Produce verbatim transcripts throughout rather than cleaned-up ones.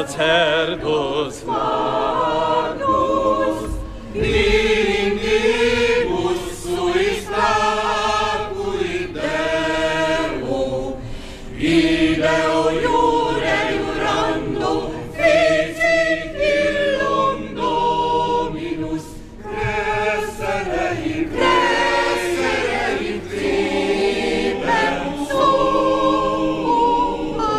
sacerdos magnos, lingibus suis placui Deo, ideo iure iurando, fecit illum Dominus, crescere in crescere in tribem summa.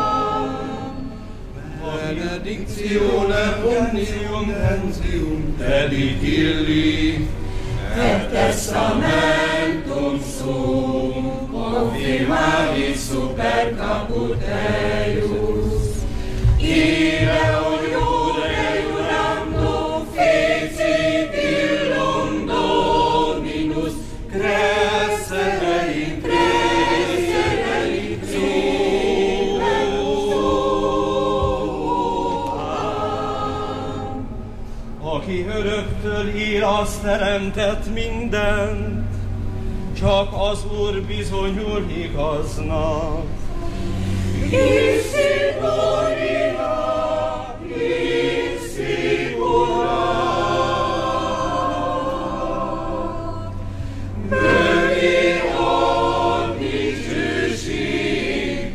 Benedictione omnium gentium dedit illi, et testamentum sum confirmavit super caput eius, ideo iure iurando fecit illum Dominus, crescere in crescere in tribem summa. Aki öröktől ír, az teremtett mindent, csak az Úr bizonyul igaznak. Insicurina, insicura, mögé adni csőség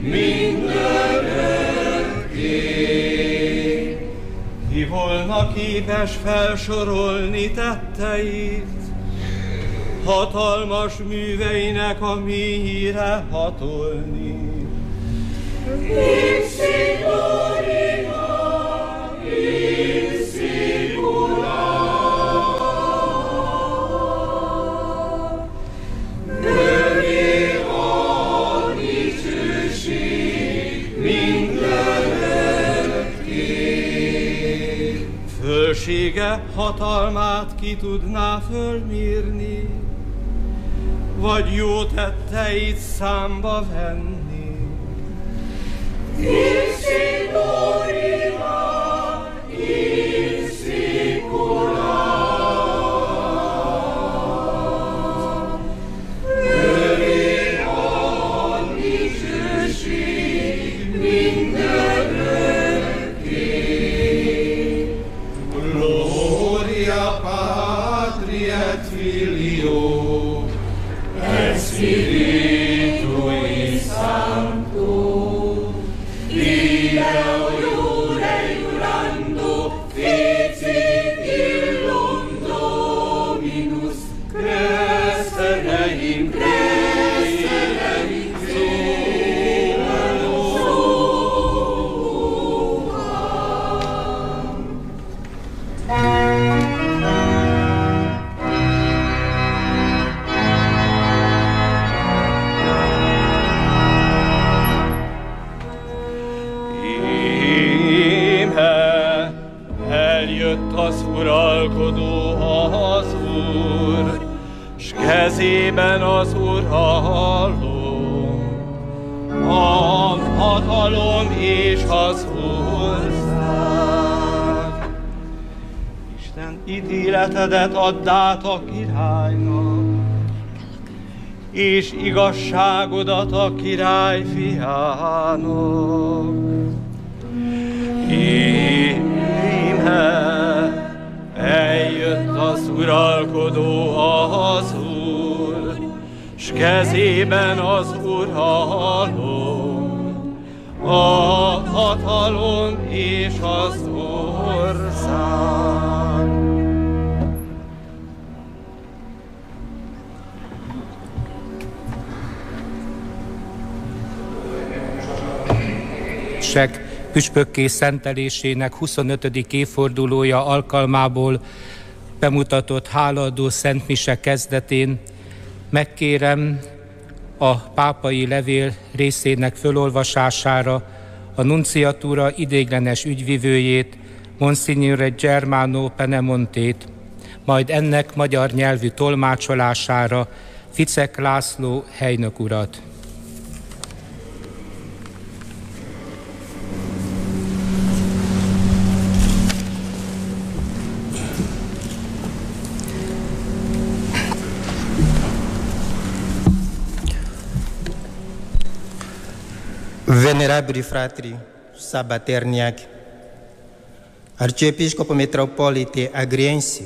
mindörökké. Ki volna képes felsorolni tetteit, hatalmas műveinek a mélyére hatolni. Insicurina, insicura, mögé adni csőség mindörökké. Fölsége hatalmát ki tudná fölmérni, vagy jó tetteit számba venni. Insicurina, insicura, mögé adni csőség mindörökké. Gloria Patri et Filio et Spiritui Sancto, ideo iure iurando fecit illum Dominus, crescere in crescere in tribem summa. Eljött az uralkodó, az Úr, s kezében az uralom, a hatalom és az ország. Isten ítéletedet addát a királynak, és igazságodat a király fiának. Eljött az uralkodó, az Úr, s kezében az uralom, a hatalom és az ország. Sek püspökké szentelésének huszonötödik évfordulója alkalmából bemutatott hálaadó szentmise kezdetén megkérem a pápai levél részének fölolvasására a nunciatúra ideiglenes ügyvivőjét, Monsignore Germano Penemontét, majd ennek magyar nyelvű tolmácsolására Ficek László helynök urat. Venerabili fratri sabaterniaci, Arciepiscopo Metropolite Agriense,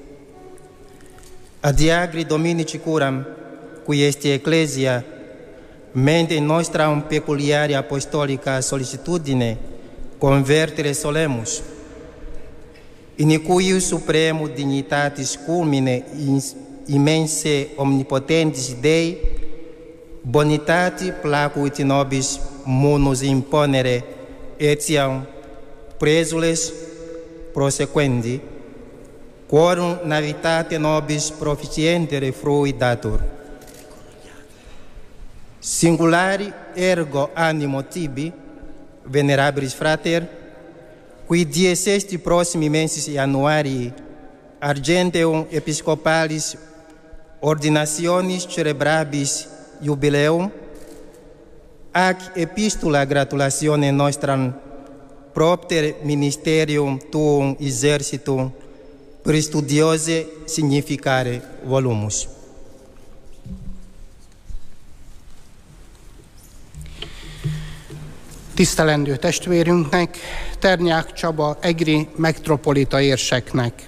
ad Agri Dominici Curam, cui este Ecclesia, mente nostra un peculiare apostolica solicitudine, convertere solemus, in cui supremo dignitatis culmine immense omnipotentis Dei, bonitati placuit nobis munus imponere, etiam presules prosequendi, quorum navitate nobis proficientere frui datur. Singulari ergo animo tibi, venerabilis frater, qui dies esti proximi mensis Januarii argenteum episcopalis ordinationis celebrabis jubileum, ac epistula gratulatione nostram propter ministerium tuum exercitum per studiose significare volumus. Tisztelendő testvérünknek, Ternyák Csaba egri metropolita érseknek.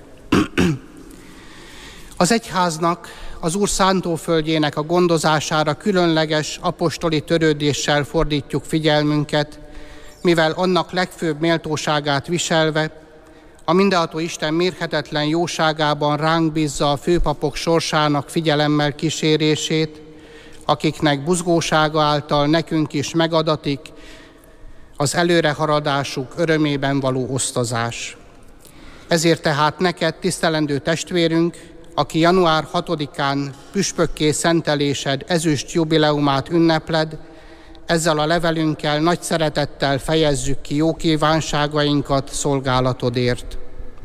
Az egyháznak, az Úr szántóföldjének a gondozására különleges apostoli törődéssel fordítjuk figyelmünket, mivel annak legfőbb méltóságát viselve, a mindenható Isten mérhetetlen jóságában ránk bízza a főpapok sorsának figyelemmel kísérését, akiknek buzgósága által nekünk is megadatik az előrehaladásuk örömében való osztozás. Ezért tehát neked, tisztelendő testvérünk, aki január hatodikán püspökké szentelésed ezüst jubileumát ünnepled, ezzel a levelünkkel nagy szeretettel fejezzük ki jó kívánságainkat szolgálatodért.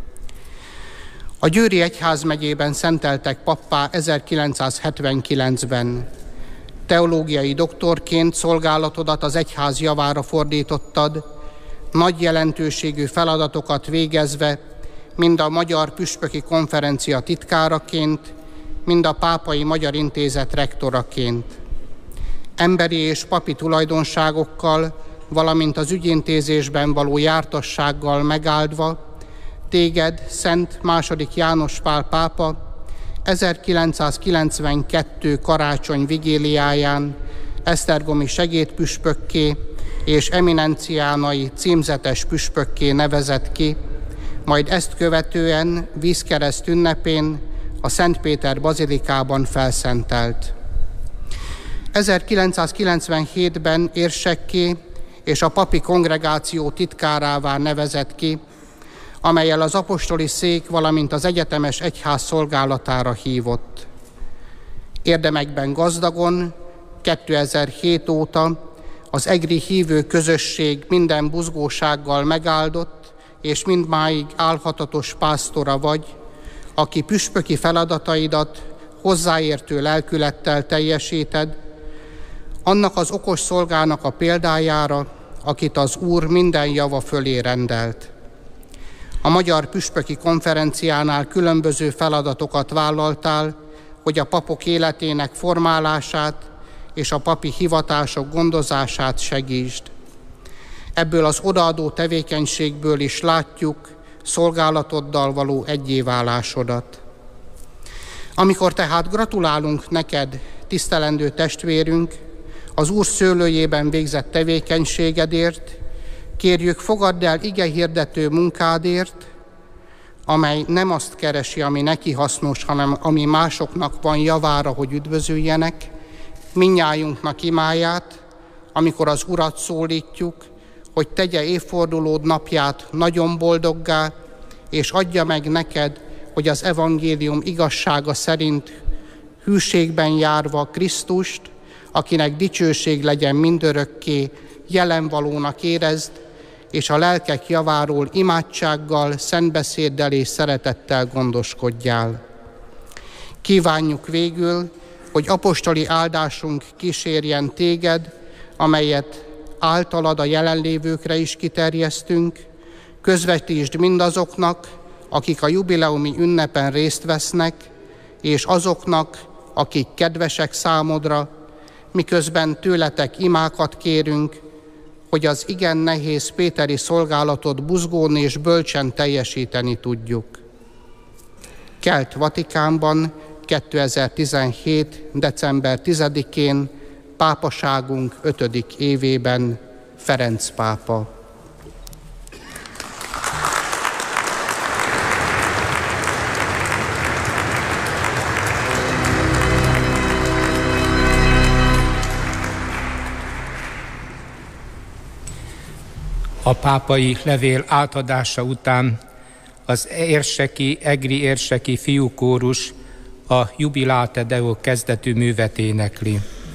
A Győri Egyházmegyében szenteltek pappá ezerkilencszázhetvenkilencben. Teológiai doktorként szolgálatodat az egyház javára fordítottad, nagy jelentőségű feladatokat végezve, mind a Magyar Püspöki Konferencia titkáraként, mind a Pápai Magyar Intézet rektoraként. Emberi és papi tulajdonságokkal, valamint az ügyintézésben való jártassággal megáldva, téged, Szent második János Pál pápa ezerkilencszázkilencvenkettő karácsony vigéliáján esztergomi segédpüspökké és eminenciánai címzetes püspökké nevezett ki, majd ezt követően vízkereszt ünnepén a Szent Péter bazilikában felszentelt. ezerkilencszázkilencvenhétben érsekké és a papi kongregáció titkárává nevezett ki, amellyel az apostoli szék, valamint az egyetemes egyház szolgálatára hívott. Érdemekben gazdagon kétezer-hét óta az egri hívő közösség minden buzgósággal megáldott, és mindmáig álhatatos pásztora vagy, aki püspöki feladataidat hozzáértő lelkülettel teljesíted, annak az okos szolgának a példájára, akit az Úr minden java fölé rendelt. A Magyar Püspöki Konferenciánál különböző feladatokat vállaltál, hogy a papok életének formálását és a papi hivatások gondozását segítsd. Ebből az odaadó tevékenységből is látjuk szolgálatoddal való egyéválásodat. Amikor tehát gratulálunk neked, tisztelendő testvérünk, az Úr szőlőjében végzett tevékenységedért, kérjük, fogadd el igehirdető munkádért, amely nem azt keresi, ami neki hasznos, hanem ami másoknak van javára, hogy üdvözüljenek, mindnyájunknak imáját, amikor az Urat szólítjuk, hogy tegye évfordulód napját nagyon boldoggá, és adja meg neked, hogy az evangélium igazsága szerint hűségben járva Krisztust, akinek dicsőség legyen mindörökké, jelenvalónak érezd, és a lelkek javáról imádsággal, szentbeszéddel és szeretettel gondoskodjál. Kívánjuk végül, hogy apostoli áldásunk kísérjen téged, amelyet általad a jelenlévőkre is kiterjesztünk, közvetítsd mindazoknak, akik a jubileumi ünnepen részt vesznek, és azoknak, akik kedvesek számodra, miközben tőletek imákat kérünk, hogy az igen nehéz péteri szolgálatot buzgón és bölcsen teljesíteni tudjuk. Kelt Vatikánban kétezer-tizenhét. december tizedikén pápaságunk ötödik évében Ferenc pápa. A pápai levél átadása után az érseki, egri érseki fiúkórus a Jubilate Deo kezdetű művet énekli.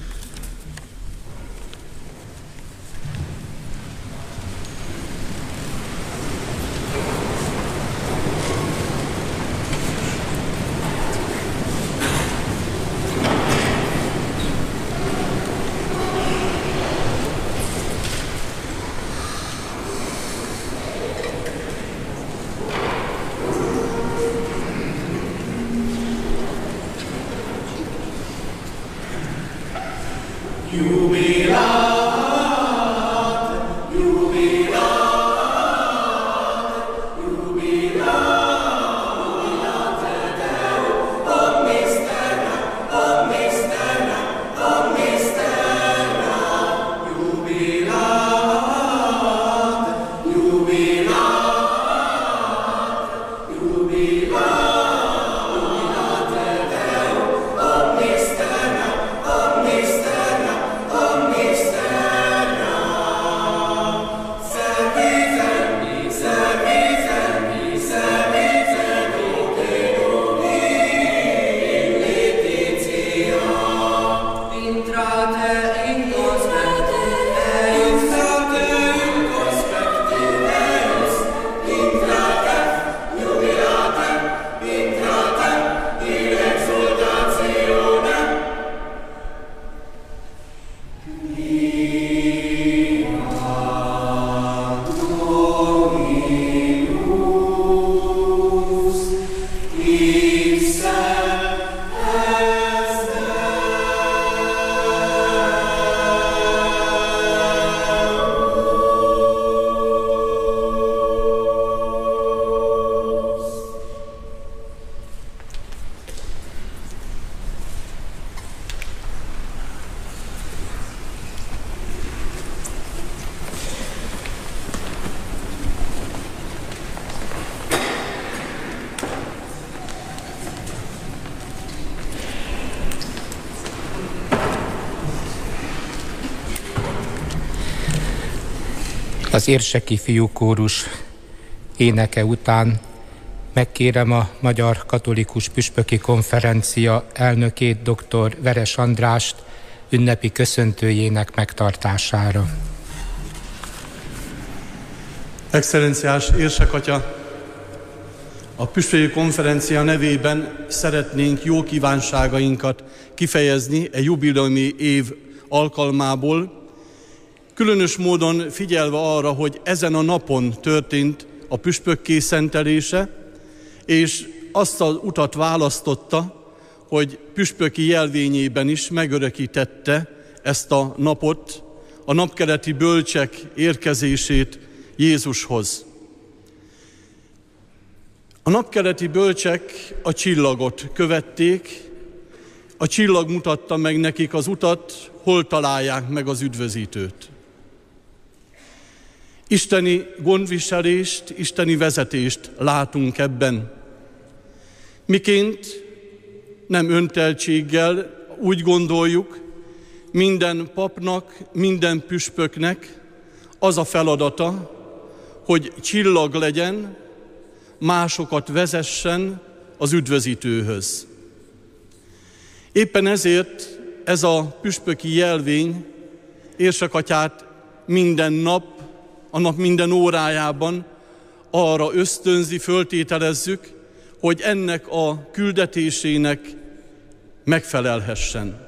Az érseki fiúkórus éneke után megkérem a Magyar Katolikus Püspöki Konferencia elnökét, dr. Veres Andrást ünnepi köszöntőjének megtartására. Excellenciás Érsekatya, a Püspöki Konferencia nevében szeretnénk jó kívánságainkat kifejezni e jubileumi év alkalmából, különös módon figyelve arra, hogy ezen a napon történt a püspökké szentelése, és azt az utat választotta, hogy püspöki jelvényében is megörökítette ezt a napot, a napkeleti bölcsek érkezését Jézushoz. A napkeleti bölcsek a csillagot követték, a csillag mutatta meg nekik az utat, hol találják meg az üdvözítőt. Isteni gondviselést, isteni vezetést látunk ebben. Miként nem önteltséggel úgy gondoljuk, minden papnak, minden püspöknek az a feladata, hogy csillag legyen, másokat vezessen az üdvözítőhöz. Éppen ezért ez a püspöki jelvény Érsekatyát minden nap, a nap minden órájában arra ösztönzi, föltételezzük, hogy ennek a küldetésének megfelelhessen.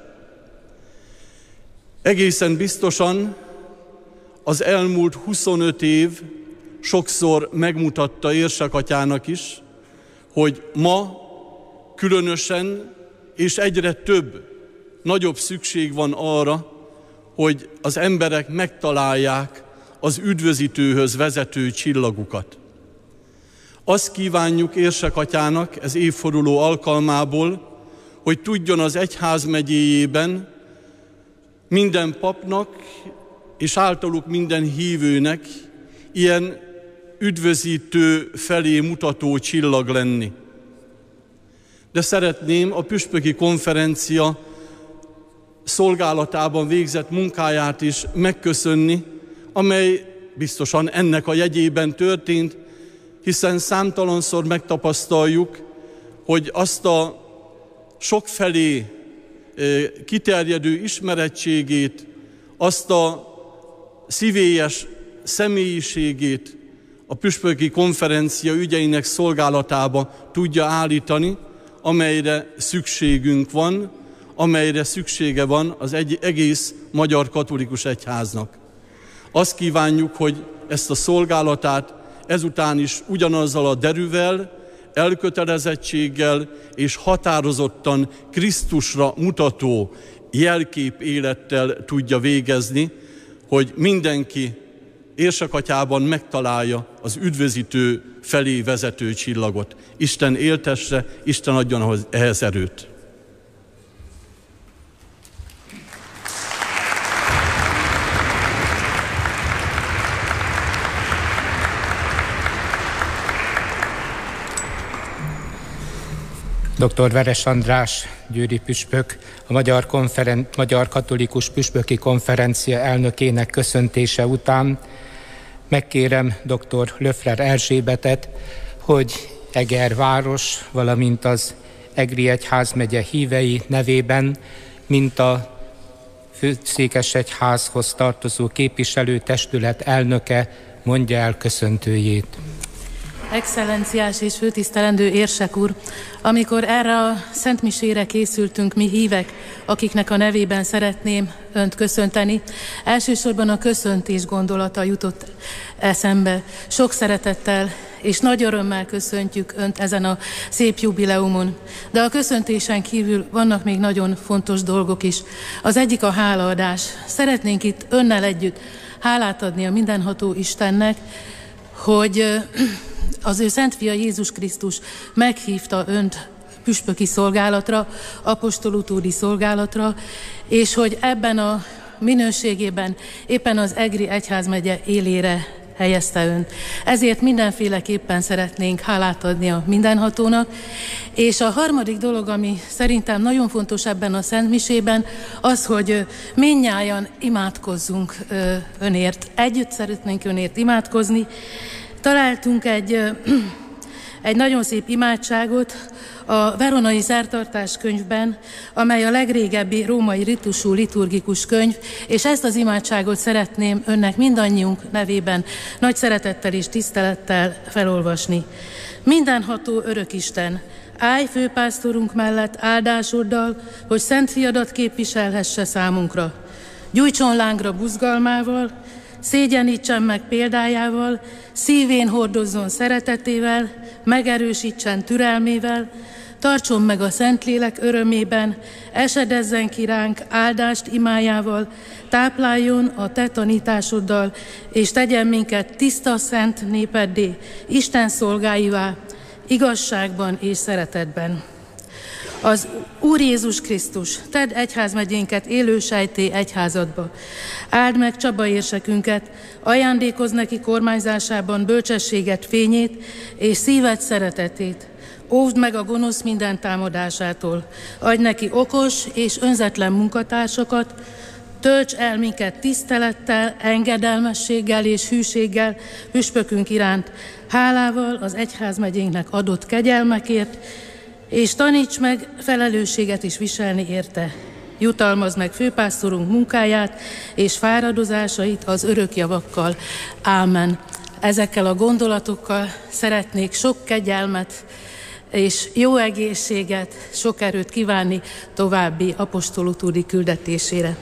Egészen biztosan az elmúlt huszonöt év sokszor megmutatta Érsekatyának is, hogy ma különösen és egyre több, nagyobb szükség van arra, hogy az emberek megtalálják az üdvözítőhöz vezető csillagukat. Azt kívánjuk érsekatyának ez évforduló alkalmából, hogy tudjon az egyházmegyéjében minden papnak és általuk minden hívőnek ilyen üdvözítő felé mutató csillag lenni. De szeretném a püspöki konferencia szolgálatában végzett munkáját is megköszönni, amely biztosan ennek a jegyében történt, hiszen számtalanszor megtapasztaljuk, hogy azt a sokfelé kiterjedő ismerettségét, azt a szívélyes személyiségét a püspöki konferencia ügyeinek szolgálatába tudja állítani, amelyre szükségünk van, amelyre szüksége van az egy egész magyar katolikus egyháznak. Azt kívánjuk, hogy ezt a szolgálatát ezután is ugyanazzal a derűvel, elkötelezettséggel és határozottan Krisztusra mutató jelkép élettel tudja végezni, hogy mindenki érsekatyában megtalálja az üdvözítő felé vezető csillagot. Isten éltesse, Isten adjon ehhez erőt. doktor Veres András győri püspök, a Magyar, Konferen- Magyar Katolikus Püspöki Konferencia elnökének köszöntése után megkérem doktor Löffler Erzsébetet, hogy Eger város, valamint az Egri Egyházmegye hívei nevében, mint a Főszékesegyházhoz tartozó képviselőtestület elnöke mondja el köszöntőjét. Excellenciás és főtisztelendő érsek úr, amikor erre a szentmisére készültünk mi hívek, akiknek a nevében szeretném önt köszönteni, elsősorban a köszöntés gondolata jutott eszembe. Sok szeretettel és nagy örömmel köszöntjük önt ezen a szép jubileumon. De a köszöntésen kívül vannak még nagyon fontos dolgok is. Az egyik a hálaadás. Szeretnénk itt önnel együtt hálát adni a mindenható Istennek, hogy az ő Szent Fia Jézus Krisztus meghívta önt püspöki szolgálatra, apostolutódi szolgálatra, és hogy ebben a minőségében éppen az Egri Egyházmegye élére helyezte önt. Ezért mindenféleképpen szeretnénk hálát adni a mindenhatónak. És a harmadik dolog, ami szerintem nagyon fontos ebben a szentmisében, az, hogy mindnyájan imádkozzunk önért. Együtt szeretnénk önért imádkozni. Találtunk egy, egy nagyon szép imádságot a Veronai Szertartás könyvben, amely a legrégebbi római ritusú liturgikus könyv, és ezt az imádságot szeretném önnek mindannyiunk nevében nagy szeretettel és tisztelettel felolvasni. Mindenható örökisten, állj főpásztorunk mellett áldásoddal, hogy szent fiadat képviselhesse számunkra. Gyújtson lángra buzgalmával, szégyenítsen meg példájával, szívén hordozzon szeretetével, megerősítsen türelmével, tartson meg a Szentlélek örömében, esedezzen ki ránk áldást imájával, tápláljon a te tanításoddal, és tegyen minket tiszta szent népeddé, Isten szolgáivá, igazságban és szeretetben. Az Úr Jézus Krisztus, tedd egyházmegyénket élő sejté egyházadba. Áld meg Csaba érsekünket, ajándékozz neki kormányzásában bölcsességet, fényét és szíved szeretetét. Óvd meg a gonosz minden támadásától. Adj neki okos és önzetlen munkatársakat, tölts el minket tisztelettel, engedelmességgel és hűséggel püspökünk iránt, hálával az egyházmegyénknek adott kegyelmekért, és taníts meg felelősséget is viselni érte. Jutalmazd meg főpásztorunk munkáját és fáradozásait az örök javakkal. Ámen. Ezekkel a gondolatokkal szeretnék sok kegyelmet és jó egészséget, sok erőt kívánni további apostolutódi küldetésére.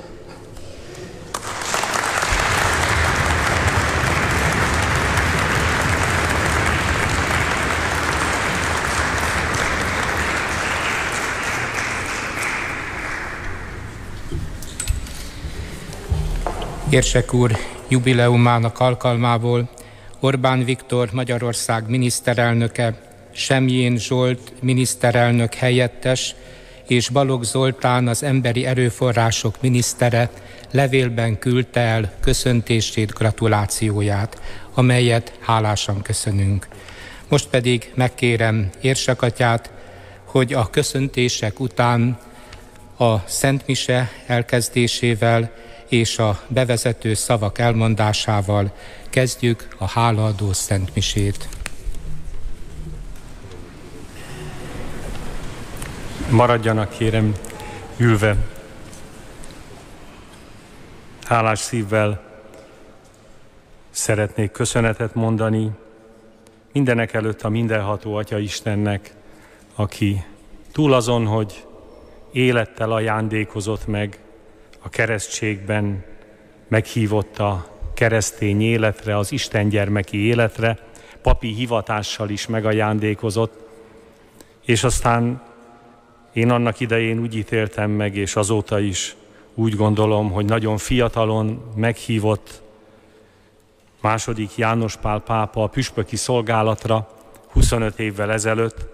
Érsek úr jubileumának alkalmából Orbán Viktor Magyarország miniszterelnöke, Semjén Zsolt miniszterelnök helyettes és Balogh Zoltán az emberi erőforrások minisztere levélben küldte el köszöntését, gratulációját, amelyet hálásan köszönünk. Most pedig megkérem érsekatyát, hogy a köszöntések után a Szent Mise elkezdésével és a bevezető szavak elmondásával kezdjük a hálaadó Szent Misét. Maradjanak, kérem, ülve. Hálás szívvel szeretnék köszönetet mondani mindenek előtt a mindenható Atya Istennek, aki túl azon, hogy élettel ajándékozott meg a keresztségben, meghívott a keresztény életre, az Isten gyermeki életre, papi hivatással is megajándékozott, és aztán én annak idején úgy ítéltem meg, és azóta is úgy gondolom, hogy nagyon fiatalon meghívott második János Pál pápa a püspöki szolgálatra huszonöt évvel ezelőtt.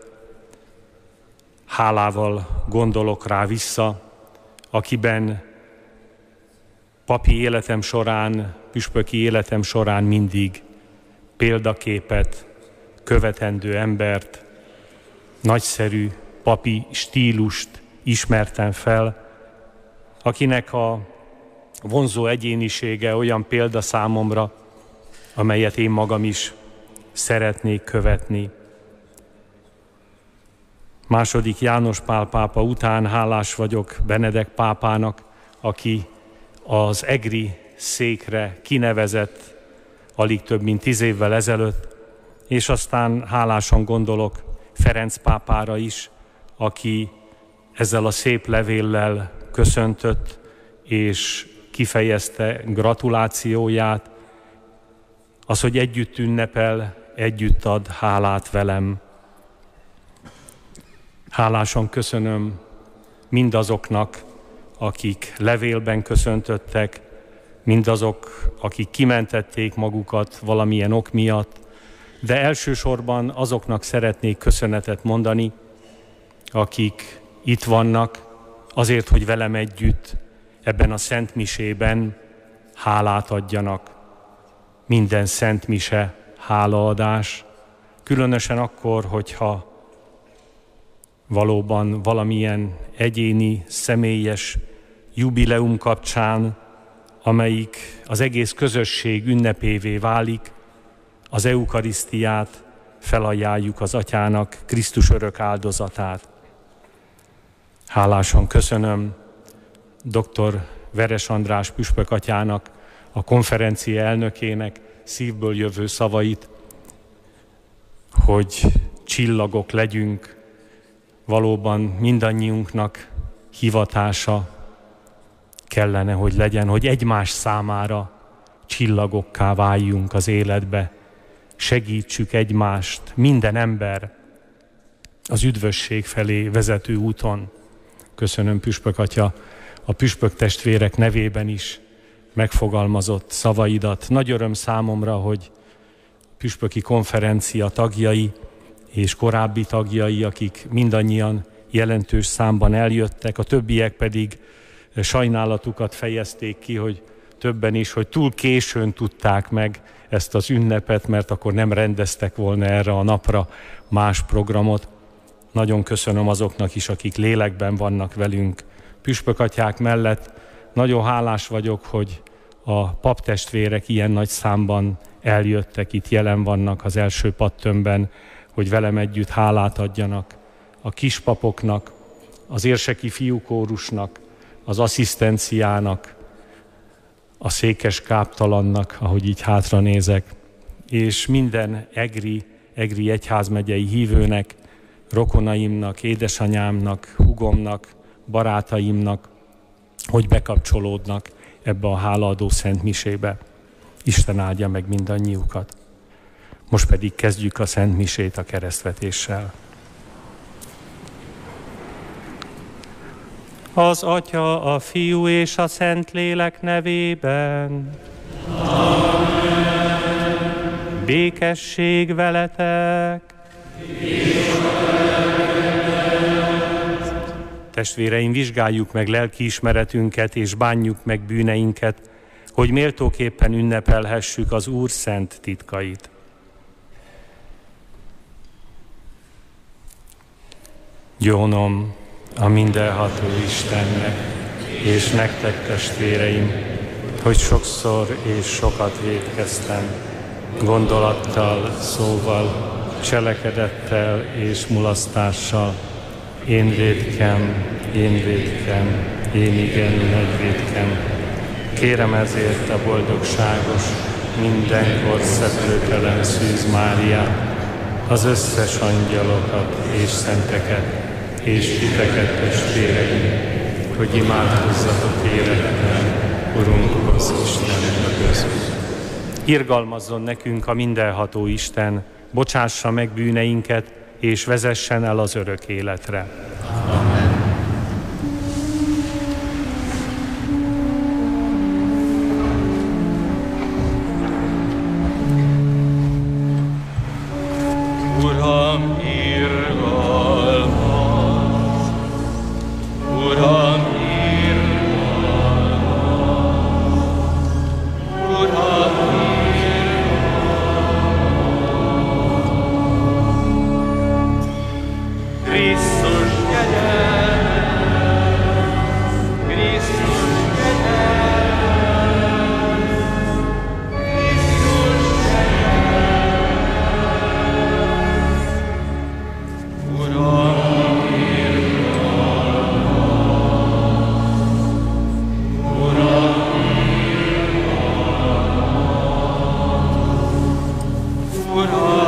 Hálával gondolok rá vissza, akiben papi életem során, püspöki életem során mindig példaképet, követendő embert, nagyszerű papi stílust ismertem fel, akinek a vonzó egyénisége olyan példa számomra, amelyet én magam is szeretnék követni. Második János Pál pápa után hálás vagyok Benedek pápának, aki az egri székre kinevezett alig több mint tíz évvel ezelőtt, és aztán hálásan gondolok Ferenc pápára is, aki ezzel a szép levéllel köszöntött, és kifejezte gratulációját, az, hogy együtt ünnepel, együtt ad hálát velem. Hálásan köszönöm mindazoknak, akik levélben köszöntöttek, mindazok, akik kimentették magukat valamilyen ok miatt, de elsősorban azoknak szeretnék köszönetet mondani, akik itt vannak, azért, hogy velem együtt ebben a Szent Misében hálát adjanak. Minden Szent Mise hálaadás, különösen akkor, hogyha valóban valamilyen egyéni, személyes jubileum kapcsán, amelyik az egész közösség ünnepévé válik, az eukarisztiát felajánljuk az Atyának, Krisztus örök áldozatát. Hálásan köszönöm dr. Veres András püspök atyának, a konferencia elnökének szívből jövő szavait, hogy csillagok legyünk, valóban mindannyiunknak hivatása kellene, hogy legyen, hogy egymás számára csillagokká váljunk az életbe, segítsük egymást, minden ember az üdvösség felé vezető úton. Köszönöm, püspök atya, a püspök testvérek nevében is megfogalmazott szavaidat. Nagy öröm számomra, hogy püspöki konferencia tagjai és korábbi tagjai, akik mindannyian jelentős számban eljöttek, a többiek pedig sajnálatukat fejezték ki, hogy többen is, hogy túl későn tudták meg ezt az ünnepet, mert akkor nem rendeztek volna erre a napra más programot. Nagyon köszönöm azoknak is, akik lélekben vannak velünk püspökatyák mellett. Nagyon hálás vagyok, hogy a paptestvérek ilyen nagy számban eljöttek, itt jelen vannak az első padtömbben, hogy velem együtt hálát adjanak a kispapoknak, az érseki fiúkórusnak, az asszisztenciának, a székes káptalannak, ahogy így hátra nézek, és minden egri, egri egyházmegyei hívőnek, rokonaimnak, édesanyámnak, hugomnak, barátaimnak, hogy bekapcsolódnak ebbe a hálaadó Szent Misébe. Isten áldja meg mindannyiukat. Most pedig kezdjük a Szent Misét a keresztvetéssel. Az Atya, a Fiú és a Szentlélek nevében. Amen. Békesség veletek. Testvéreim, vizsgáljuk meg lelkiismeretünket és bánjuk meg bűneinket, hogy méltóképpen ünnepelhessük az Úr szent titkait. Gyónom a mindenható Istennek, és nektek, testvéreim, hogy sokszor és sokat vétkeztem, gondolattal, szóval, cselekedettel és mulasztással. Én vétkem, én vétkem, én igen nagy vétkem. Kérem ezért a boldogságos, mindenkor szeplőtelen Szűz Máriát, az összes angyalokat és szenteket, és titeket, testvéreim, hogy imádkozzatok életben Urunkhoz, Istenhez. Irgalmazzon nekünk a mindenható Isten, bocsássa meg bűneinket, és vezessen el az örök életre. Amen. Uram, irgalmaz! Uram, irgalmaz! Uram, Krisztus kegyelmez, Krisztus kegyelmez, Krisztus kegyelmez. Uram, irgalmaz, Uram, irgalmaz, Uram.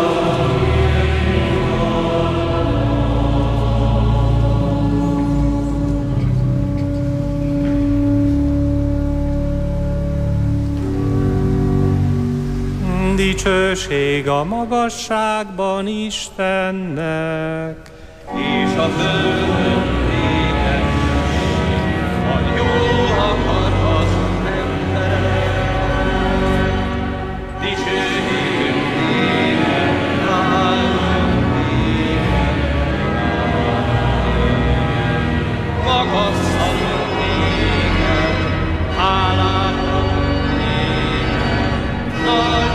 Dicsőség a magasságban Istennek, És a földön békesség, a jó akarat emberek. Dicsőségünk téged, áldunk téged, magasztalunk téged, hálát adunk téged, nagy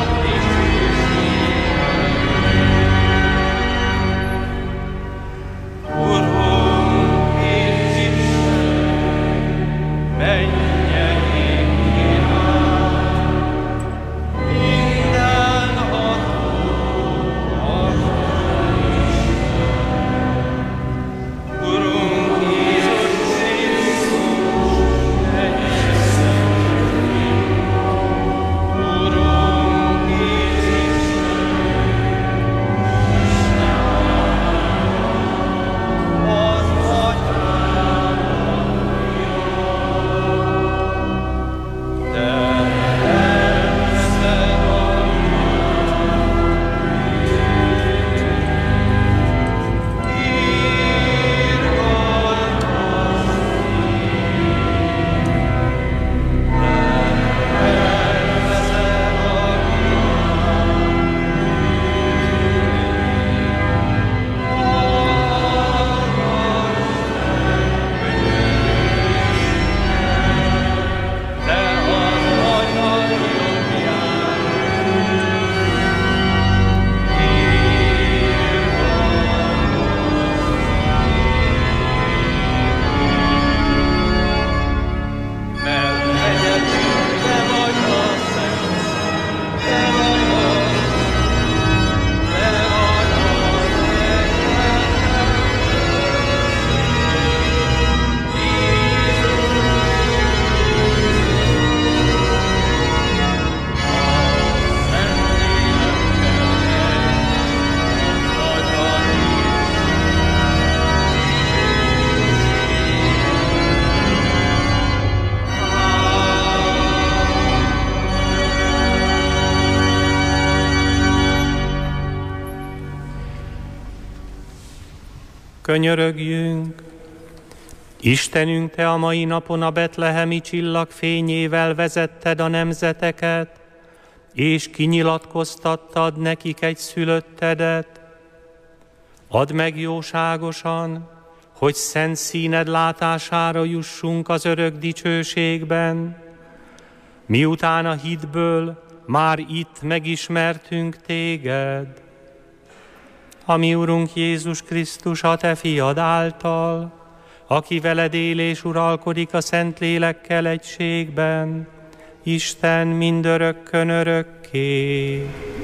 Könyörögjünk! Istenünk, Te a mai napon a betlehemi csillag fényével vezetted a nemzeteket, és kinyilatkoztattad nekik egy szülöttedet. Add meg jóságosan, hogy szent színed látására jussunk az örök dicsőségben, miután a hitből már itt megismertünk Téged. A mi Urunk Jézus Krisztus, a Te fiad által, aki veled él és uralkodik a Szentlélekkel egységben, Isten mindörökkön örökké.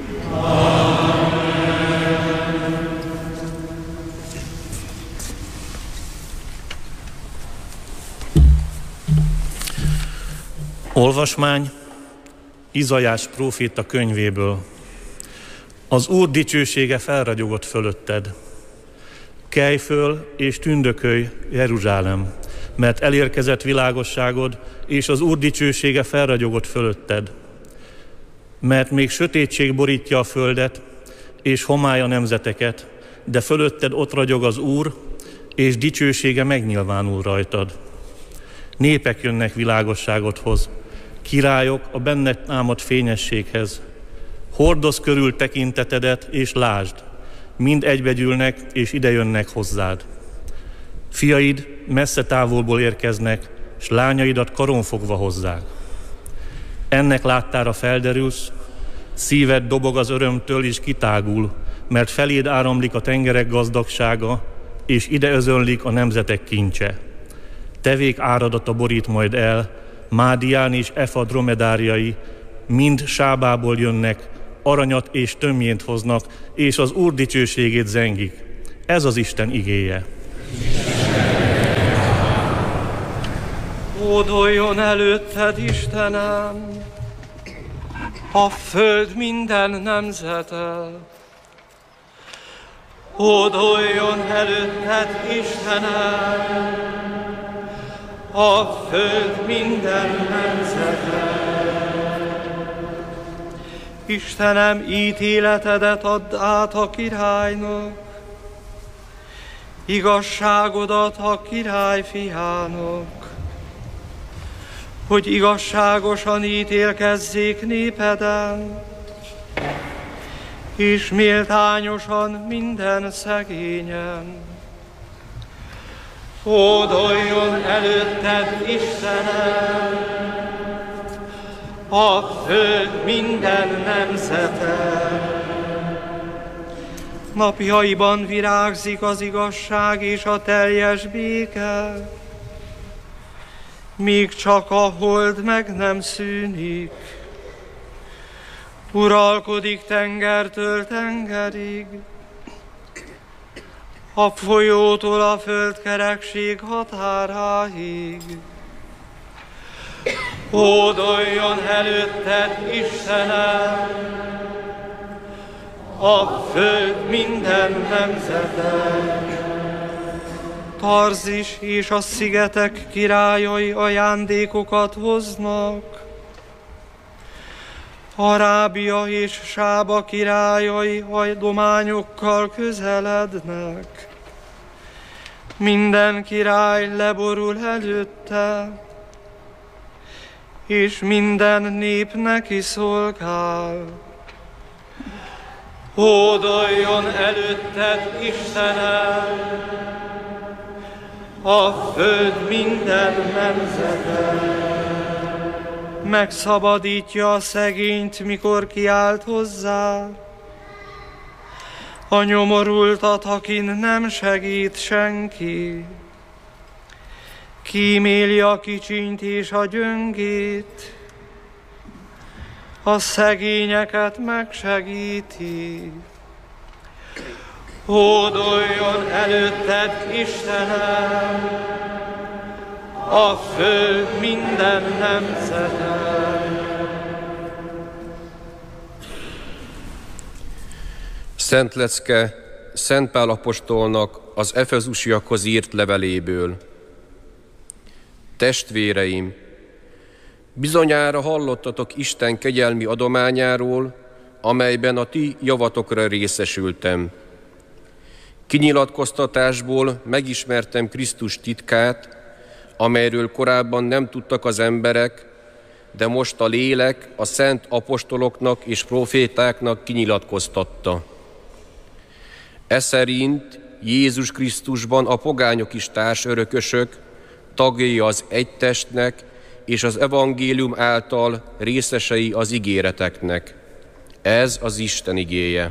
Olvasmány Izaiás próféta könyvéből. Az Úr dicsősége felragyogott fölötted. Kelj föl és tündökölj, Jeruzsálem, mert elérkezett világosságod, és az Úr dicsősége felragyogott fölötted. Mert még sötétség borítja a földet, és homály a nemzeteket, de fölötted ott ragyog az Úr, és dicsősége megnyilvánul rajtad. Népek jönnek világosságodhoz, királyok a benned támadt fényességhez. Hordozz körül tekintetedet, és lásd, mind egybegyűlnek, és idejönnek hozzád. Fiaid messze távolból érkeznek, s lányaidat karonfogva hozzák. Ennek láttára felderülsz, szíved dobog az örömtől, és kitágul, mert feléd áramlik a tengerek gazdagsága, és ide özönlik a nemzetek kincse. Tevék áradata borít majd el, Mádián és Efa dromedáriai mind Sábából jönnek, aranyat és tömjént hoznak, és az Úr dicsőségét zengik. Ez az Isten igéje. Hódoljon előtted, Istenem, a föld minden nemzete. Hódoljon előtted, Istenem, a föld minden nemzete. Istenem, ítéletedet add át a királynak, igazságodat a király fiának, hogy igazságosan ítélkezzék népeden, és méltányosan minden szegényen. Hódoljon előtted, Istenem, a föld minden nemzete. Napjaiban virágzik az igazság és a teljes béke, míg csak a hold meg nem szűnik. Uralkodik tengertől tengerig, a folyótól a földkerekség határáig. Hódoljon előtted, Istenem, a föld minden nemzete. Tarzis és a szigetek királyai ajándékokat hoznak, Arábia és Sába királyai adományokkal közelednek. Minden király leborul előtte, és minden nép neki szolgál. Hódoljon előtted, Istenem, a föld minden nemzete. Megszabadítja a szegényt, mikor kiált hozzá, a nyomorultat, akin nem segít senki. Kíméli a kicsint és a gyöngét, a szegényeket megsegíti. Hódoljon előtted, Istenem, a föld minden nemzete. Szent lecke Szent Pál apostolnak az efezusiakhoz írt leveléből. Testvéreim, bizonyára hallottatok Isten kegyelmi adományáról, amelyben a ti javatokra részesültem. Kinyilatkoztatásból megismertem Krisztus titkát, amelyről korábban nem tudtak az emberek, de most a lélek a szent apostoloknak és profétáknak kinyilatkoztatta. Ez szerint Jézus Krisztusban a pogányok is társörökösök, tagjai az egy testnek, és az evangélium által részesei az ígéreteknek. Ez az Isten igéje.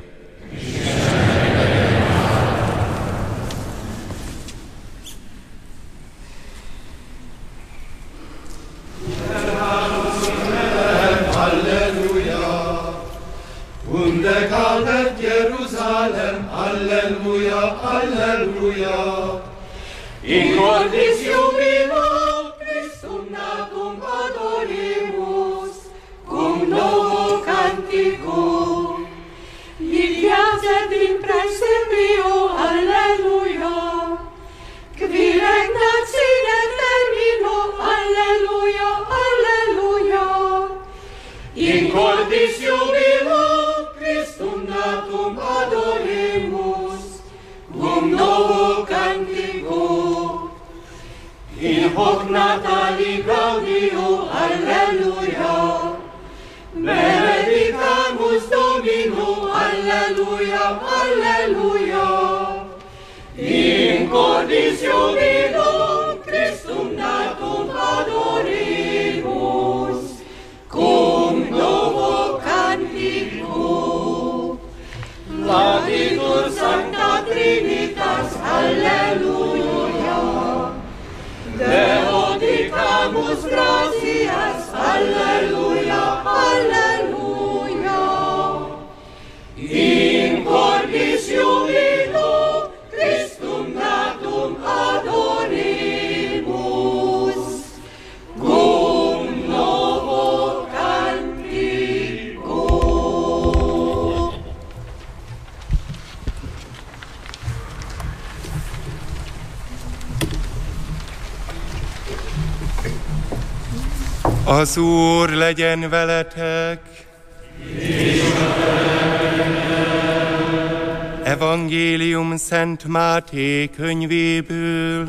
Jerusalem, Alleluia, Alleluia. In cordis jubilo Christum natum adoremus, cum novo canticum. Iliazet in presepio, Alleluia. Qui regnat sine termino, Alleluia, Alleluia. In cordis jubilo Christum natum adoremus, cum novo canticum. In hoc natali gaudio, Alleluia. Benedicamus Domino, Alleluia, Alleluia. In cordis jubilo Christum natum adoremus, cum novo canticum. Laudetur Sancta Trinitas, Alleluia. Deodicamus gratias, Alleluia, Alleluia. In cordis jubilo Christum natum adoremus, cum novo canticum. Az Úr legyen veletek! Evangélium Szent Máté könyvéből.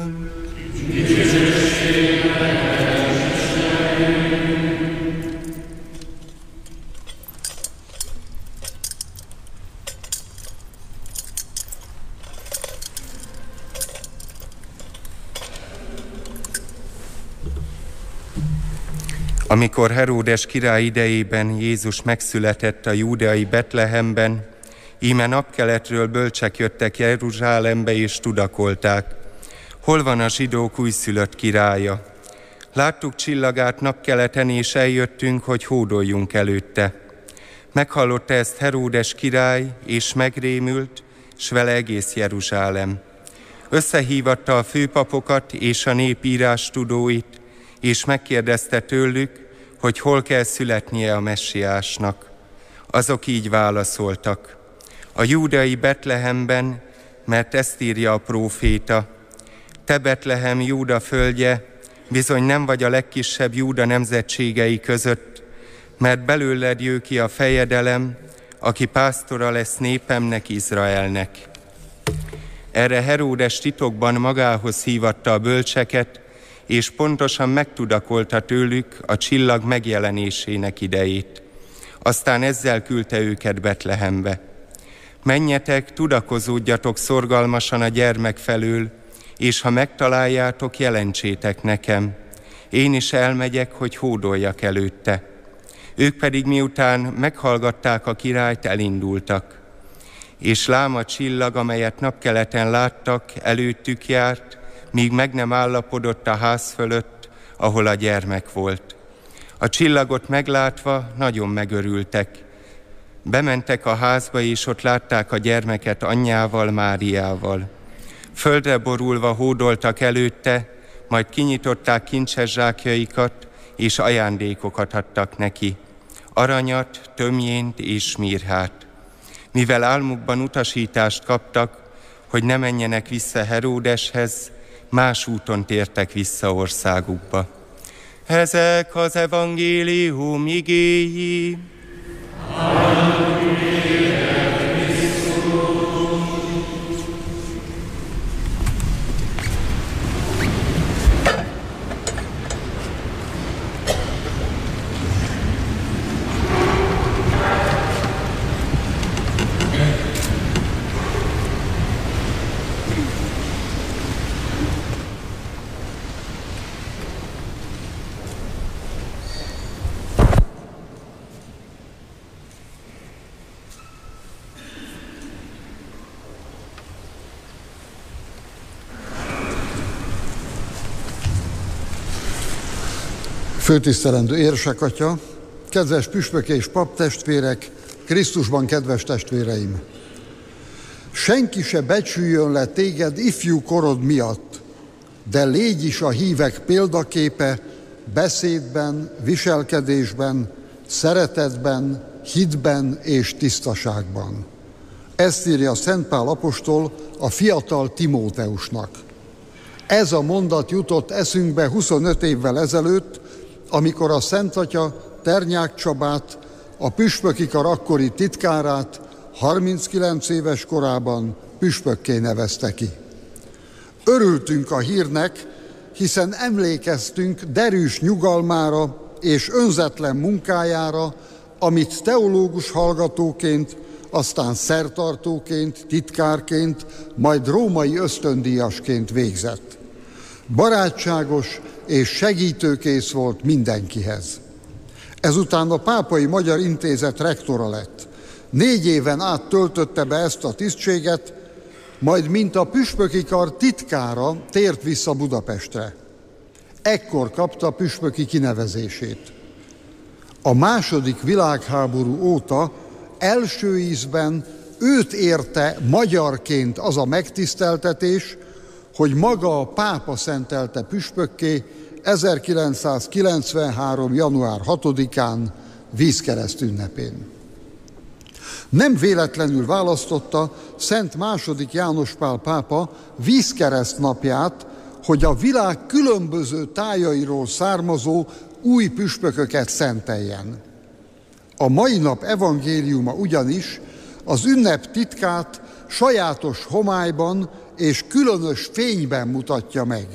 Amikor Heródes király idejében Jézus megszületett a júdeai Betlehemben, íme napkeletről bölcsek jöttek Jeruzsálembe és tudakolták: hol van a zsidók újszülött királya? Láttuk csillagát napkeleten, és eljöttünk, hogy hódoljunk előtte. Meghallotta ezt Heródes király, és megrémült, s vele egész Jeruzsálem. Összehívatta a főpapokat és a nép írástudóit, és megkérdezte tőlük, hogy hol kell születnie a messiásnak. Azok így válaszoltak: a júdeai Betlehemben, mert ezt írja a próféta: te Betlehem, Júda földje, bizony nem vagy a legkisebb Júda nemzetségei között, mert belőled jő ki a fejedelem, aki pásztora lesz népemnek, Izraelnek. Erre Heródes titokban magához hívatta a bölcseket, és pontosan megtudakolta tőlük a csillag megjelenésének idejét. Aztán ezzel küldte őket Betlehembe. Menjetek, tudakozódjatok szorgalmasan a gyermek felől, és ha megtaláljátok, jelentsétek nekem. Én is elmegyek, hogy hódoljak előtte. Ők pedig miután meghallgatták a királyt, elindultak. És lám a csillag, amelyet napkeleten láttak, előttük járt, míg meg nem állapodott a ház fölött, ahol a gyermek volt. A csillagot meglátva nagyon megörültek. Bementek a házba, és ott látták a gyermeket anyjával, Máriával. Földre borulva hódoltak előtte, majd kinyitották kincses zsákjaikat, és ajándékokat adtak neki: aranyat, tömjént és mirhát. Mivel álmukban utasítást kaptak, hogy ne menjenek vissza Heródeshez, más úton tértek vissza országukba. Ezek az evangélium igéi. Főtisztelendő érsekatya, kedves püspök és paptestvérek, Krisztusban kedves testvéreim! Senki se becsüljön le téged ifjú korod miatt, de légy is a hívek példaképe beszédben, viselkedésben, szeretetben, hitben és tisztaságban. Ezt írja Szent Pál apostol a fiatal Timóteusnak. Ez a mondat jutott eszünkbe huszonöt évvel ezelőtt, amikor a Szent Atya Ternyák Csabát, a püspöki kar akkori titkárát harminckilenc éves korában püspökké nevezte ki. Örültünk a hírnek, hiszen emlékeztünk derűs nyugalmára és önzetlen munkájára, amit teológus hallgatóként, aztán szertartóként, titkárként, majd római ösztöndíjasként végzett. Barátságos és segítőkész volt mindenkihez. Ezután a Pápai Magyar Intézet rektora lett. Négy éven át töltötte be ezt a tisztséget, majd mint a püspöki kar titkára tért vissza Budapestre. Ekkor kapta püspöki kinevezését. A második világháború óta első ízben őt érte magyarként az a megtiszteltetés, hogy maga a pápa szentelte püspökké ezerkilencszázkilencvenhárom. január hatodikán vízkereszt ünnepén. Nem véletlenül választotta Szent második János Pál pápa vízkereszt napját, hogy a világ különböző tájairól származó új püspököket szenteljen. A mai nap evangéliuma ugyanis az ünnep titkát sajátos homályban és különös fényben mutatja meg.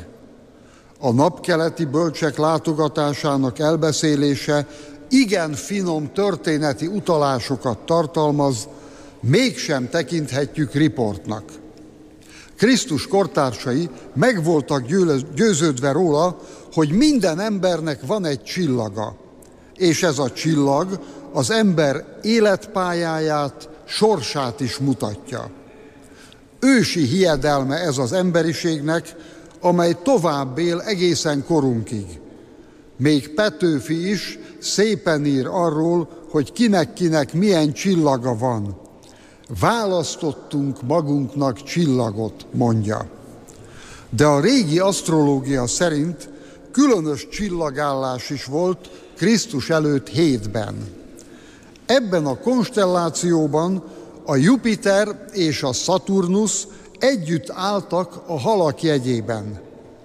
A napkeleti bölcsek látogatásának elbeszélése igen finom történeti utalásokat tartalmaz, mégsem tekinthetjük riportnak. Krisztus kortársai meg voltak győződve róla, hogy minden embernek van egy csillaga, és ez a csillag az ember életpályáját, sorsát is mutatja. Ősi hiedelme ez az emberiségnek, amely tovább él egészen korunkig. Még Petőfi is szépen ír arról, hogy kinek-kinek milyen csillaga van. Választottunk magunknak csillagot, mondja. De a régi asztrológia szerint különös csillagállás is volt Krisztus előtt hétben. Ebben a konstellációban a Jupiter és a Szaturnusz együtt álltak a halak jegyében.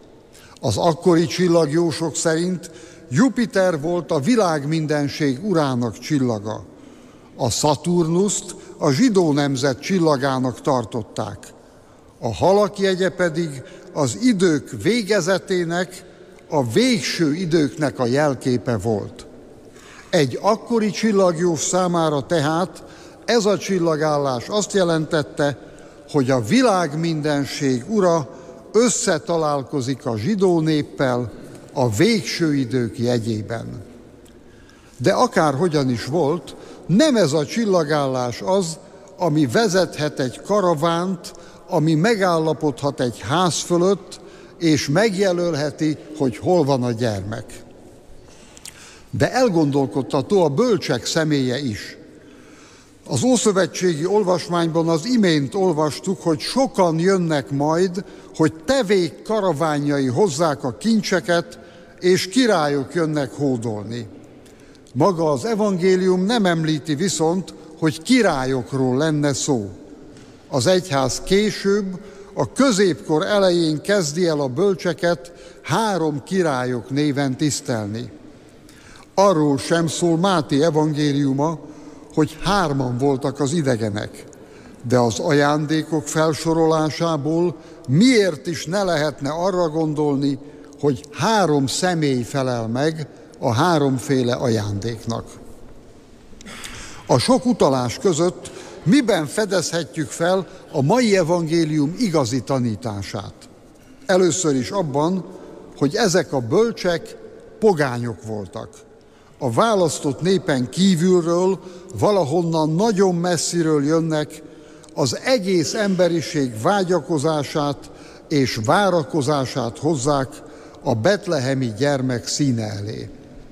Az akkori csillagjósok szerint Jupiter volt a világmindenség urának csillaga. A Szaturnuszt a zsidó nemzet csillagának tartották. A halak jegye pedig az idők végezetének, a végső időknek a jelképe volt. Egy akkori csillagjós számára tehát ez a csillagállás azt jelentette, hogy a világ mindenség ura összetalálkozik a zsidó néppel a végső idők jegyében. De akárhogyan is volt, nem ez a csillagállás az, ami vezethet egy karavánt, ami megállapodhat egy ház fölött, és megjelölheti, hogy hol van a gyermek. De elgondolkodtató a bölcsek személye is. Az ószövetségi olvasmányban az imént olvastuk, hogy sokan jönnek majd, hogy tevék karaványai hozzák a kincseket, és királyok jönnek hódolni. Maga az evangélium nem említi viszont, hogy királyokról lenne szó. Az egyház később, a középkor elején kezdi el a bölcseket három királyok néven tisztelni. Arról sem szól Máté evangéliuma, hogy hárman voltak az idegenek, de az ajándékok felsorolásából miért is ne lehetne arra gondolni, hogy három személy felel meg a háromféle ajándéknak. A sok utalás között miben fedezhetjük fel a mai evangélium igazi tanítását? Először is abban, hogy ezek a bölcsek pogányok voltak. A választott népen kívülről, valahonnan nagyon messziről jönnek, az egész emberiség vágyakozását és várakozását hozzák a betlehemi gyermek színe elé.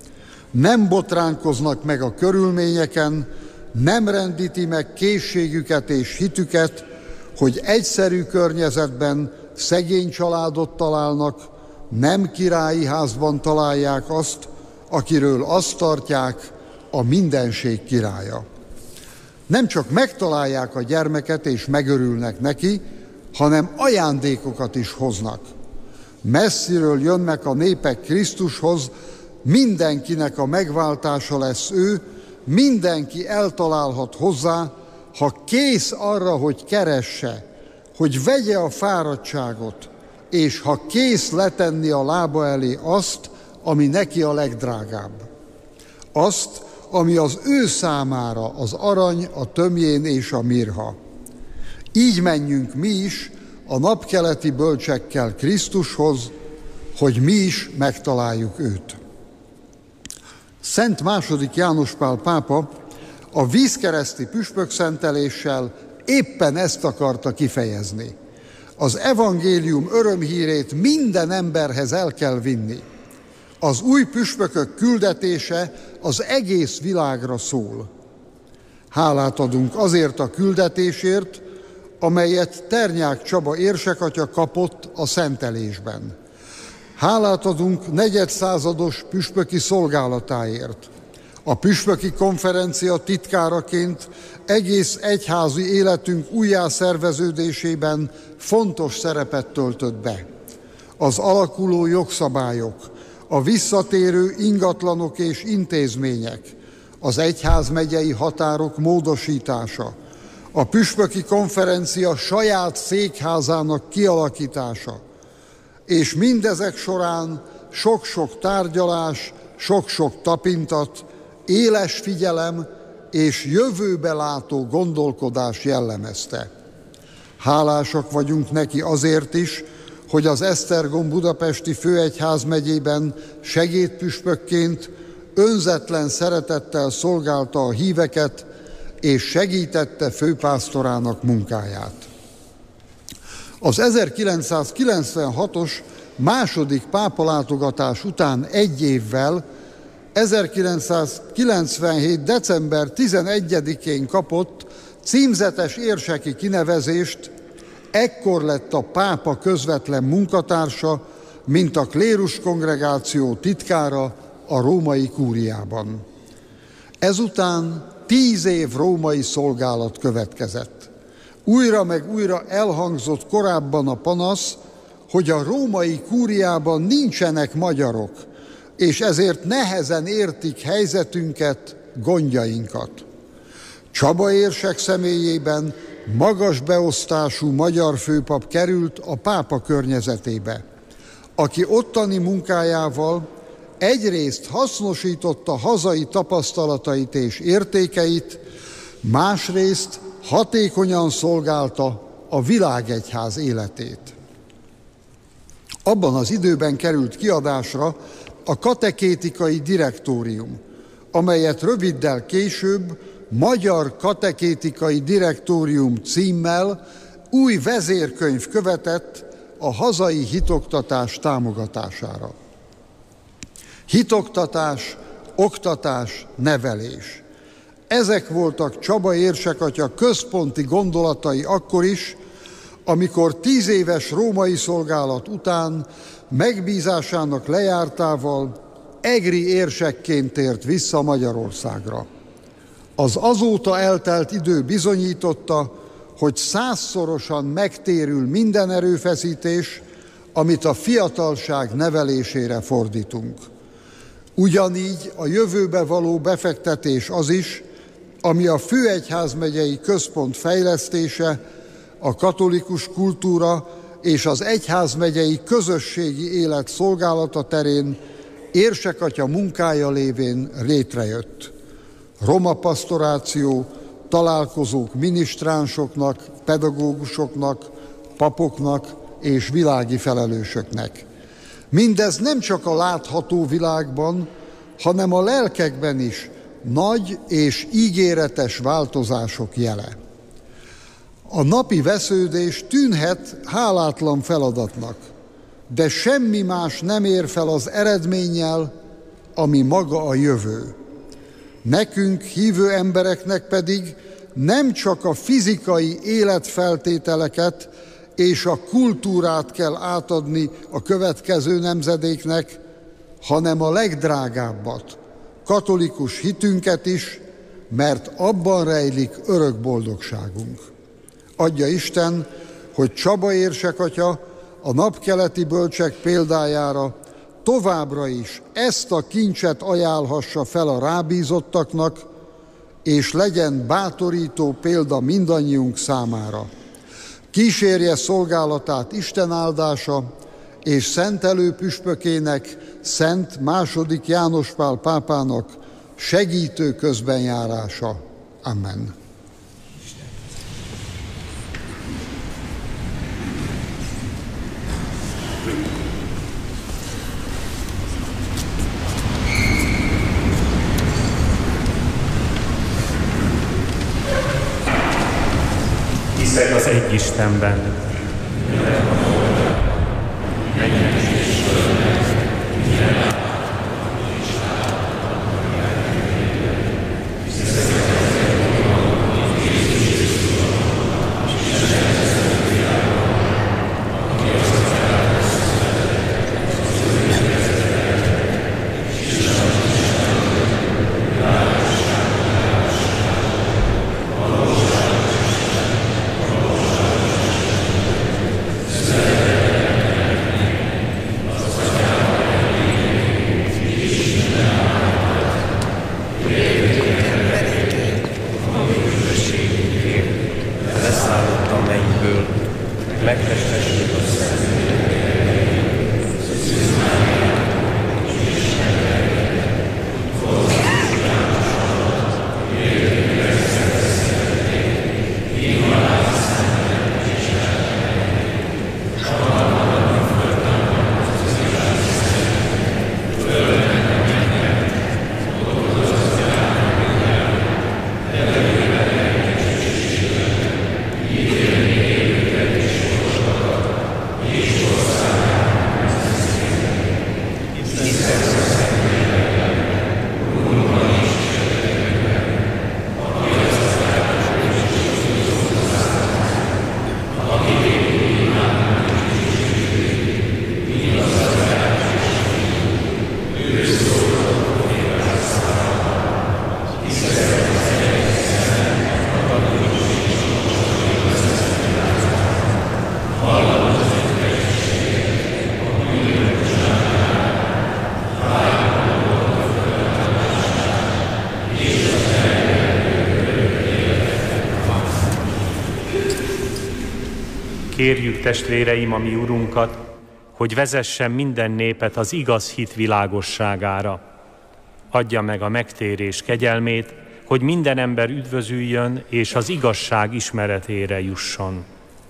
nem botránkoznak meg a körülményeken, nem rendíti meg készségüket és hitüket, hogy egyszerű környezetben szegény családot találnak, nem királyi házban találják azt, akiről azt tartják, a mindenség királya. Nem csak megtalálják a gyermeket és megörülnek neki, hanem ajándékokat is hoznak. Messziről jönnek a népek Krisztushoz, mindenkinek a megváltása lesz ő, mindenki eltalálhat hozzá, ha kész arra, hogy keresse, hogy vegye a fáradtságot, és ha kész letenni a lába elé azt, ami neki a legdrágább. Azt, ami az ő számára az arany, a tömjén és a mirha. Így menjünk mi is a napkeleti bölcsekkel Krisztushoz, hogy mi is megtaláljuk őt. Szent második János Pál pápa a vízkereszti püspökszenteléssel éppen ezt akarta kifejezni. Az evangélium örömhírét minden emberhez el kell vinni. Az új püspökök küldetése az egész világra szól. Hálát adunk azért a küldetésért, amelyet Ternyák Csaba érsekatya kapott a szentelésben. Hálát adunk negyedszázados püspöki szolgálatáért. A püspöki konferencia titkáraként egész egyházi életünk újjászerveződésében fontos szerepet töltött be. Az alakuló jogszabályok, a visszatérő ingatlanok és intézmények, az egyházmegyei határok módosítása, a püspöki konferencia saját székházának kialakítása, és mindezek során sok-sok tárgyalás, sok-sok tapintat, éles figyelem és jövőbe látó gondolkodás jellemezte. Hálásak vagyunk neki azért is, hogy az Esztergom budapesti főegyházmegyében segédpüspökként önzetlen szeretettel szolgálta a híveket, és segítette főpásztorának munkáját. Az ezerkilencszázkilencvenhatos második pápalátogatás után egy évvel, ezerkilencszázkilencvenhét. december tizenegyedikén kapott címzetes érseki kinevezést, ekkor lett a pápa közvetlen munkatársa, mint a klérus kongregáció titkára a római kúriában. Ezután tíz év római szolgálat következett. Újra meg újra elhangzott korábban a panasz, hogy a római kúriában nincsenek magyarok, és ezért nehezen értik helyzetünket, gondjainkat. Csaba érsek személyében magas beosztású magyar főpap került a pápa környezetébe, aki ottani munkájával egyrészt hasznosította hazai tapasztalatait és értékeit, másrészt hatékonyan szolgálta a világegyház életét. Abban az időben került kiadásra a katekétikai direktórium, amelyet röviddel később Magyar Katekétikai Direktórium címmel új vezérkönyv követett a hazai hitoktatás támogatására. Hitoktatás, oktatás, nevelés. Ezek voltak Csaba érsekatya központi gondolatai akkor is, amikor tíz éves római szolgálat után megbízásának lejártával egri érsekként tért vissza Magyarországra. Az azóta eltelt idő bizonyította, hogy százszorosan megtérül minden erőfeszítés, amit a fiatalság nevelésére fordítunk. Ugyanígy a jövőbe való befektetés az is, ami a főegyházmegyei központ fejlesztése, a katolikus kultúra és az egyházmegyei közösségi élet szolgálata terén érsekatya munkája lévén létrejött. Roma pasztoráció, találkozók minisztránsoknak, pedagógusoknak, papoknak és világi felelősöknek. Mindez nem csak a látható világban, hanem a lelkekben is nagy és ígéretes változások jele. A napi vesződés tűnhet hálátlan feladatnak, de semmi más nem ér fel az eredménnyel, ami maga a jövő. Nekünk, hívő embereknek pedig nem csak a fizikai életfeltételeket és a kultúrát kell átadni a következő nemzedéknek, hanem a legdrágábbat, katolikus hitünket is, mert abban rejlik örök boldogságunk. Adja Isten, hogy Csaba érsekatya a napkeleti bölcsek példájára továbbra is ezt a kincset ajánlhassa fel a rábízottaknak, és legyen bátorító példa mindannyiunk számára. Kísérje szolgálatát Isten áldása, és szentelő püspökének, Szent második János Pál pápának segítő közbenjárása. Amen. Hiszek az egy Istenben, kérjük, testvéreim, a mi Urunkat, hogy vezessen minden népet az igaz hit világosságára. Adja meg a megtérés kegyelmét, hogy minden ember üdvözüljön és az igazság ismeretére jusson.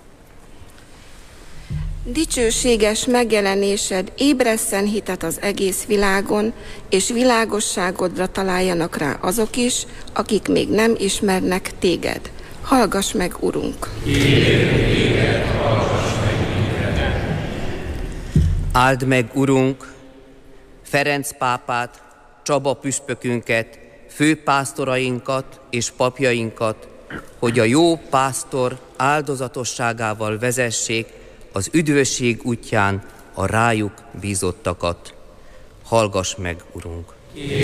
Dicsőséges megjelenésed ébresszen hitet az egész világon, és világosságodra találjanak rá azok is, akik még nem ismernek téged. Hallgass meg, Urunk! Áld meg, Urunk, Ferenc pápát, Csaba püspökünket, főpásztorainkat és papjainkat, hogy a jó pásztor áldozatosságával vezessék az üdvösség útján a rájuk bízottakat. Hallgass meg, Urunk!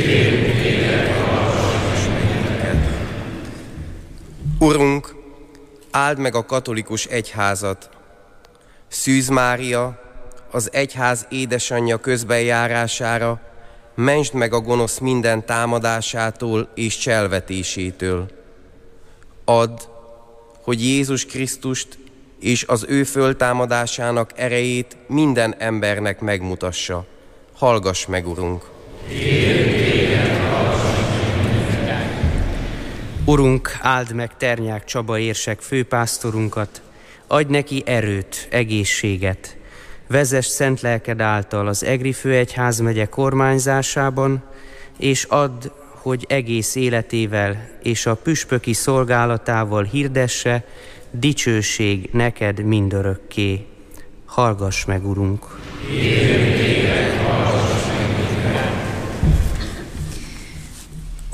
Urunk, áld meg a katolikus egyházat. Szűz Mária, az egyház édesanyja közbenjárására, mentsd meg a gonosz minden támadásától és cselvetésétől. Add, hogy Jézus Krisztust és az ő föltámadásának erejét minden embernek megmutassa. Hallgass meg, Urunk! Urunk, áld meg Ternyák Csaba érsek főpásztorunkat, adj neki erőt, egészséget, vezess szent lelked által az Egri főegyházmegye kormányzásában, és add, hogy egész életével és a püspöki szolgálatával hirdesse, dicsőség neked mindörökké. Hallgass meg, Urunk!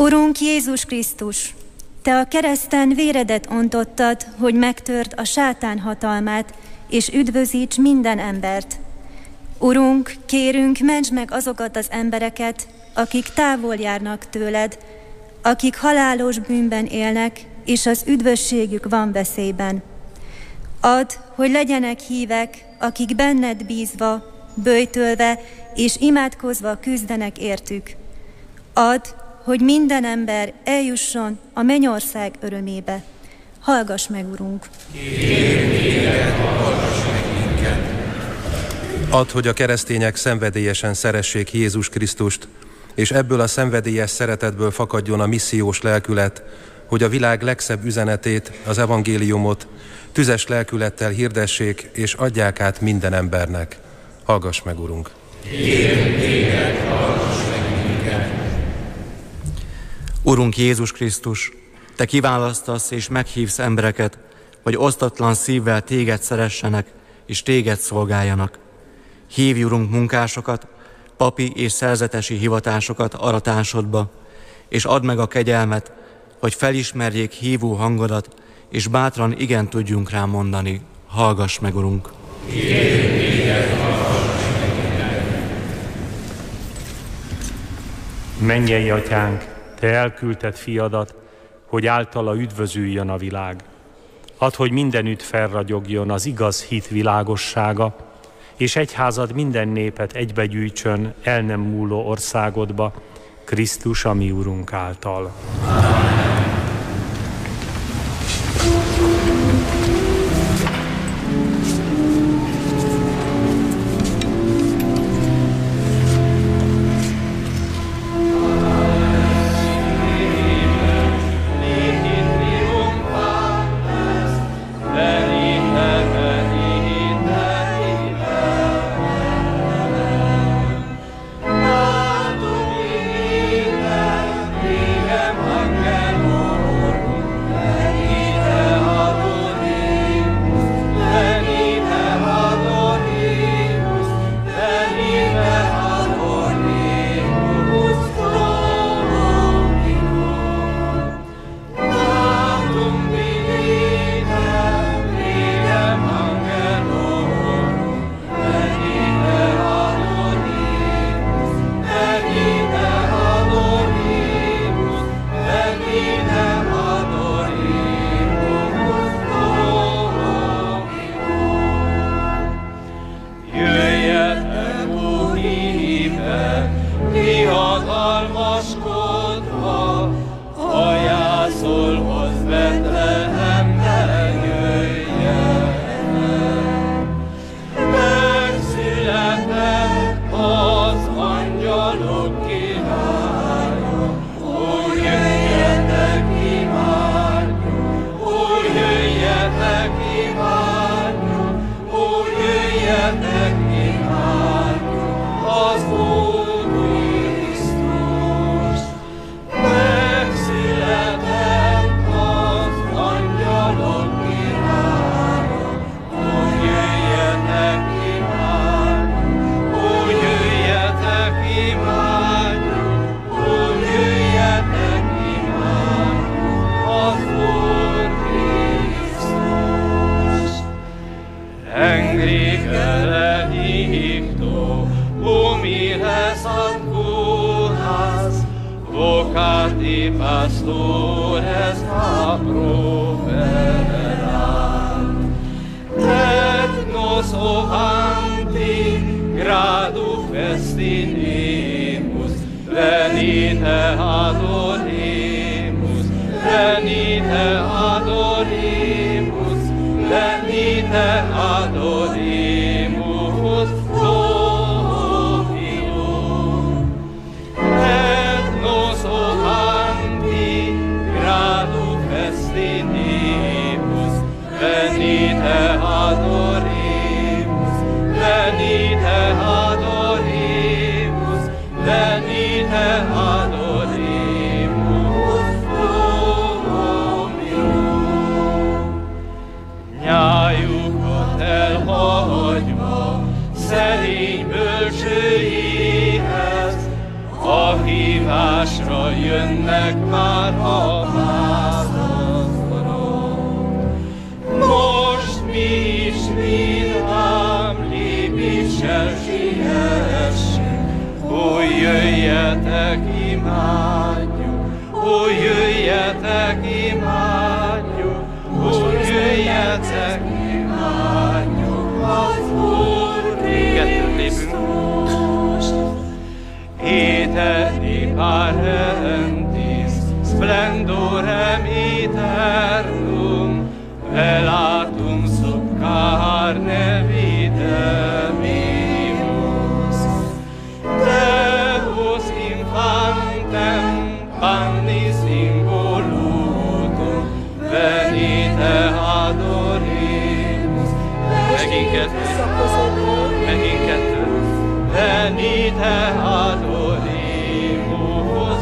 Urunk Jézus Krisztus, Te a kereszten véredet ontottad, hogy megtörd a sátán hatalmát, és üdvözíts minden embert. Urunk, kérünk, mentsd meg azokat az embereket, akik távol járnak tőled, akik halálos bűnben élnek, és az üdvösségük van veszélyben. Add, hogy legyenek hívek, akik benned bízva, böjtölve és imádkozva küzdenek értük. Add, hogy minden ember eljusson a mennyország örömébe. Hallgass meg, Urunk! Kérünk téged, hallgass meg minket! Add, hogy a keresztények szenvedélyesen szeressék Jézus Krisztust, és ebből a szenvedélyes szeretetből fakadjon a missziós lelkület, hogy a világ legszebb üzenetét, az evangéliumot tüzes lelkülettel hirdessék, és adják át minden embernek. Hallgass meg, Urunk! Kérünk téged, hallgass meg minket! Urunk Jézus Krisztus, Te kiválasztasz és meghívsz embereket, hogy osztatlan szívvel Téged szeressenek, és Téged szolgáljanak. Hívj, Urunk, munkásokat, papi és szerzetesi hivatásokat aratásodba, és add meg a kegyelmet, hogy felismerjék hívó hangodat, és bátran igen tudjunk rá mondani. Hallgass meg, Urunk! Kérünk téged, hallgass meg minket! Mennyei Atyánk, Te elküldted fiadat, hogy általa üdvözüljön a világ. Add, hogy mindenütt felragyogjon az igaz hit világossága, és egyházad minden népet egybegyűjtsön el nem múló országodba, Krisztus, a mi Urunk által. Amen. pastores approverat, et nos ovanti gradu festinemus, venite adoremus, venite adoremus, venite adoremus, Dominum. Et nos ovanti gradu festinemus, venite adoremus, venite adoremus, venite adoremus, Dominum. Nyájukat elhagyva, szerény bölcsőjéhez, a hívásra jön jönnek már a választottak. Most mi is vidám lépéssel siessünk, ó, jöjjetek, imádjuk, ó, jöjjetek, imádjuk, ó, jöjjetek, imádjuk az Úr Krisztust. Eternì parentis, splendorem eternum, velatum sub carne videmus. Deus infantem pannis involutum, venite adoremus. Megint kettő, megint kettő. Venite adoremus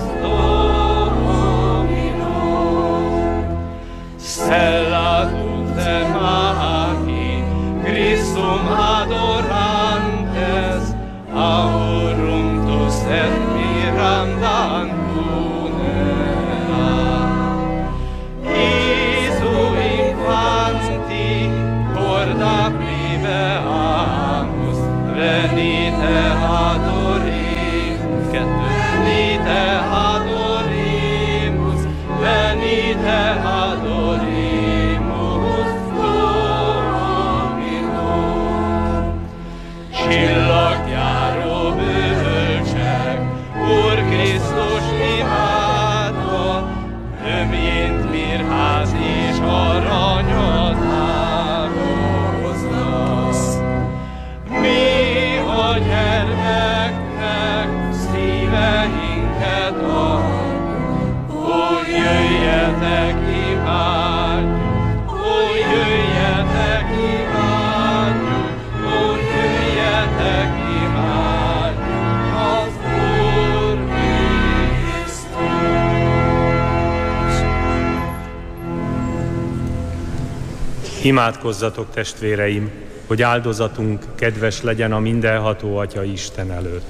Dominum. Stella tutte magi, Christum adorantes, aurum tus et mirandam cunera. Isu infanti, corda primeamus, venite adoremus, venite adoremus, venite adoremus Dominum. Csillaggyáró bölcsek, Úr Krisztus imádva, ömjént mirhát és aranyat hálóznak. Mi a gyermeknek szíveinket adjuk, ó, jöjjetek, imádjuk, ó, jöjjetek, imádjuk, ó, jöjjetek, imádjuk az Úr Krisztust. Imádkozzatok, testvéreim, hogy áldozatunk kedves legyen a mindenható Atya Isten előtt.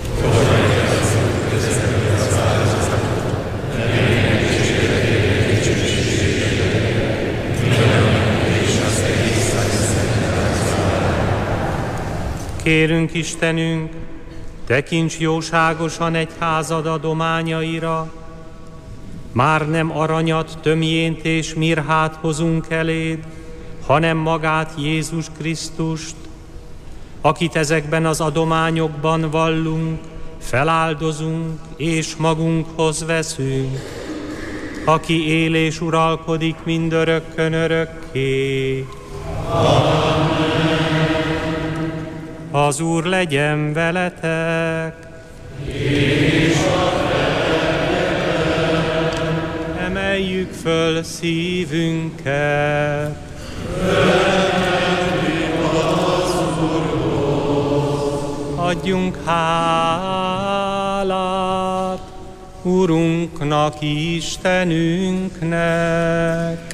Kérünk, Istenünk, tekints jóságosan egyházad adományaira, már nem aranyat, tömjént és mirhát hozunk eléd, hanem magát, Jézus Krisztust, akit ezekben az adományokban vallunk, feláldozunk és magunkhoz veszünk, aki él és uralkodik mindörökkön örökké. Az Úr legyen veletek, és a emeljük föl szívünket. Adjunk hálát Urunknak, Istenünknek.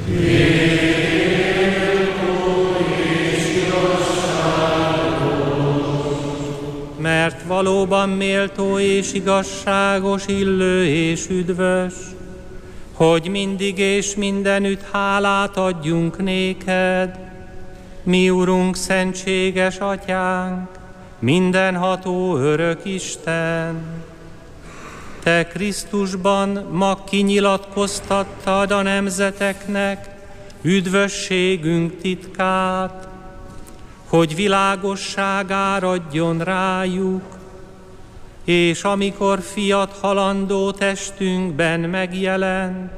Mert valóban méltó és igazságos, illő és üdvös, hogy mindig és mindenütt hálát adjunk néked, mi Urunk, szentséges Atyánk, mindenható örök Isten. Te Krisztusban ma kinyilatkoztattad a nemzeteknek üdvösségünk titkát, hogy világosság áradjon rájuk, és amikor fiat halandó testünkben megjelent,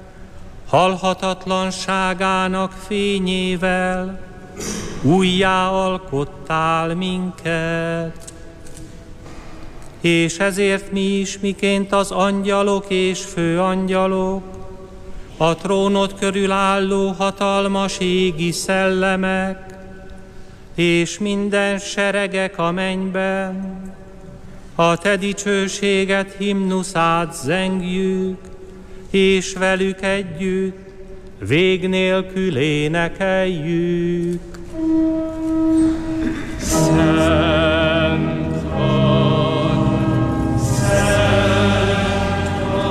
halhatatlanságának fényével újjá alkottál minket. És ezért mi is, miként az angyalok és főangyalok, a trónod körül álló hatalmas égi szellemek, és minden seregek a mennyben, a te dicsőséget himnuszát zengjük, és velük együtt vég nélkül énekeljük. Szent vagy, szent vagy,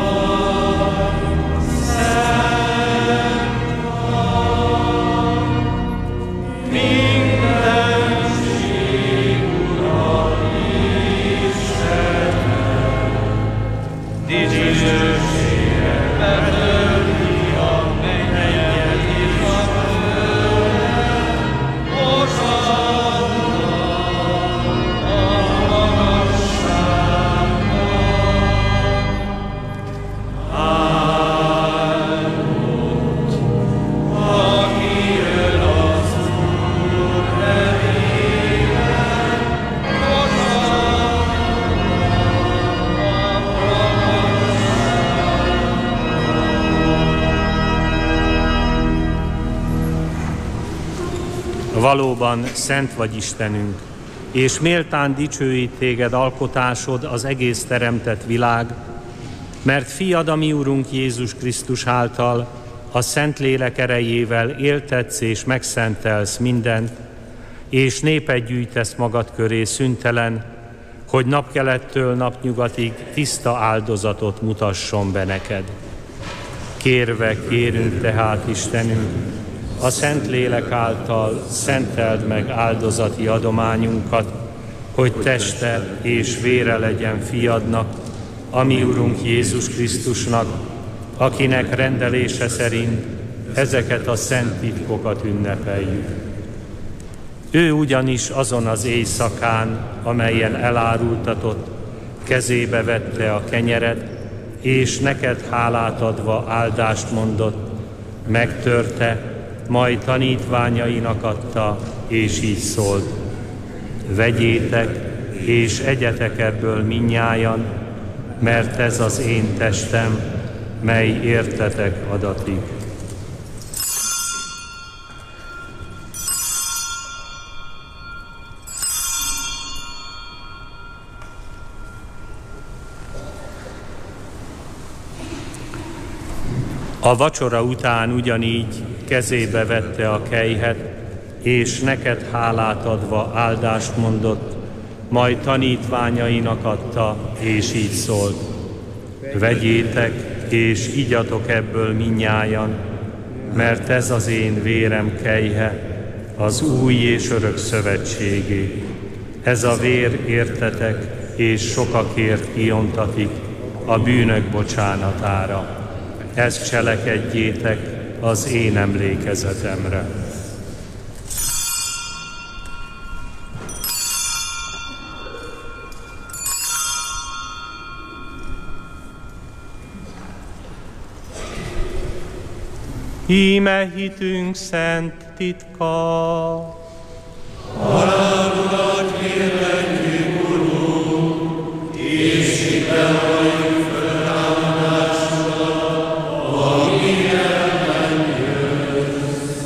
Valóban szent vagy Istenünk, és méltán dicsőít téged alkotásod az egész teremtett világ, mert fiad, a mi Urunk Jézus Krisztus által a Szentlélek erejével éltetsz és megszentelsz mindent, és népet gyűjtesz magad köré szüntelen, hogy napkelettől napnyugatig tiszta áldozatot mutasson be neked. Kérve kérünk tehát, Istenünk, a Szentlélek által szenteld meg áldozati adományunkat, hogy teste és vére legyen fiadnak, a mi Urunk Jézus Krisztusnak, akinek rendelése szerint ezeket a szent titkokat ünnepeljük. Ő ugyanis azon az éjszakán, amelyen elárultatott, kezébe vette a kenyeret, és neked hálát adva áldást mondott, megtörte, majd tanítványainak adta, és így szólt: vegyétek, és egyetek ebből mindnyájan, mert ez az én testem, mely értetek adatik. A vacsora után ugyanígy kezébe vette a kelyhet, és neked hálát adva áldást mondott, majd tanítványainak adta, és így szólt: vegyétek, és igyatok ebből mindnyájan, mert ez az én vérem kelyhe, az új és örök szövetségé. Ez a vér értetek, és sokakért kiontatik a bűnök bocsánatára. Ezt cselekedjétek az én emlékezetemre. Íme hitünk szent titka. Halálodat hirdetjük, Urunk, és hitem vagyunk föltámadásra, amilyenben jössz.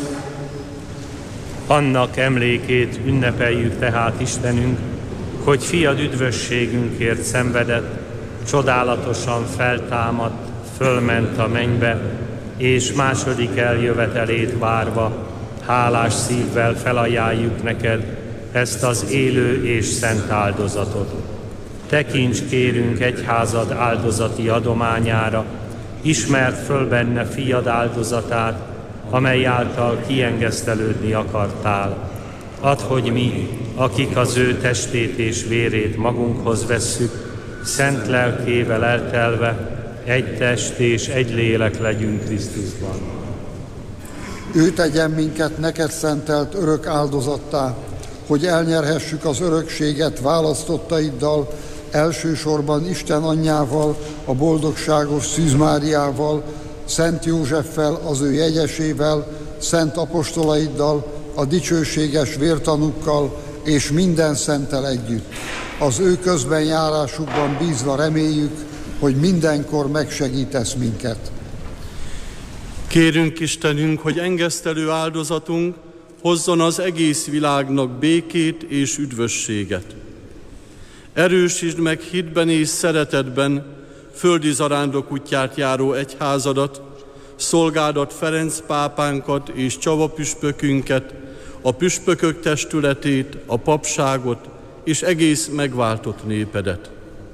Annak emlékét ünnepeljük tehát, Istenünk, hogy fiad üdvösségünkért szenvedett, csodálatosan feltámadt, fölment a mennybe, és második eljövetelét várva, hálás szívvel felajánljuk neked ezt az élő és szent áldozatot. Tekints, kérünk, egyházad áldozati adományára, ismerd föl benne fiad áldozatát, amely által kiengesztelődni akartál. Add, hogy mi, akik az ő testét és vérét magunkhoz vesszük, szent lelkével eltelve, egy test és egy lélek legyünk Krisztusban. Ő tegyen minket neked szentelt örök áldozattá, hogy elnyerhessük az örökséget választottaiddal, elsősorban Isten anyjával, a boldogságos Szűz Máriával, Szent Józseffel, az ő jegyesével, szent apostolaiddal, a dicsőséges vértanukkal és minden szenttel együtt. Az ő közben járásukban bízva reméljük, hogy mindenkor megsegítesz minket. Kérünk, Istenünk, hogy engesztelő áldozatunk hozzon az egész világnak békét és üdvösséget. Erősítsd meg hitben és szeretetben földi zarándok útját járó egyházadat, szolgádat Ferenc pápánkat és Csaba püspökünket, a püspökök testületét, a papságot és egész megváltott népedet.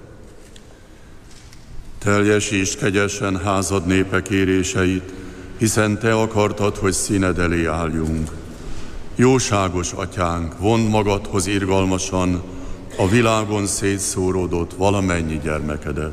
Teljesítsd kegyesen házad népe kéréseit, hiszen te akartad, hogy színed elé álljunk. Jóságos atyánk, vondd magadhoz irgalmasan a világon szétszóródott valamennyi gyermekedet.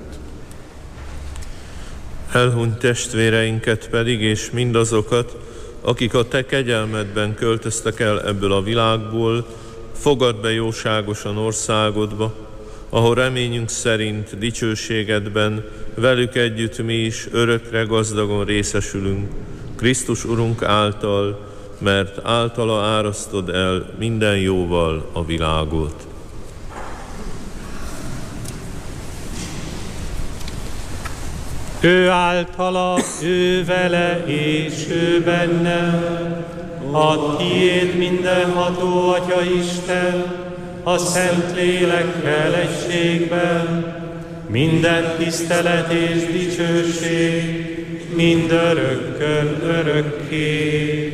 Elhunyt testvéreinket pedig, és mindazokat, akik a te kegyelmedben költöztek el ebből a világból, fogadd be jóságosan országodba, ahol reményünk szerint dicsőségedben velük együtt mi is örökre gazdagon részesülünk, Krisztus Urunk által, mert általa árasztod el minden jóval a világot. Ő általa, ő vele és ő benne, A tiéd mindenható Atya Isten, a Szent Lélekkel egységben, minden tisztelet és dicsőség, mindörökkön örökké.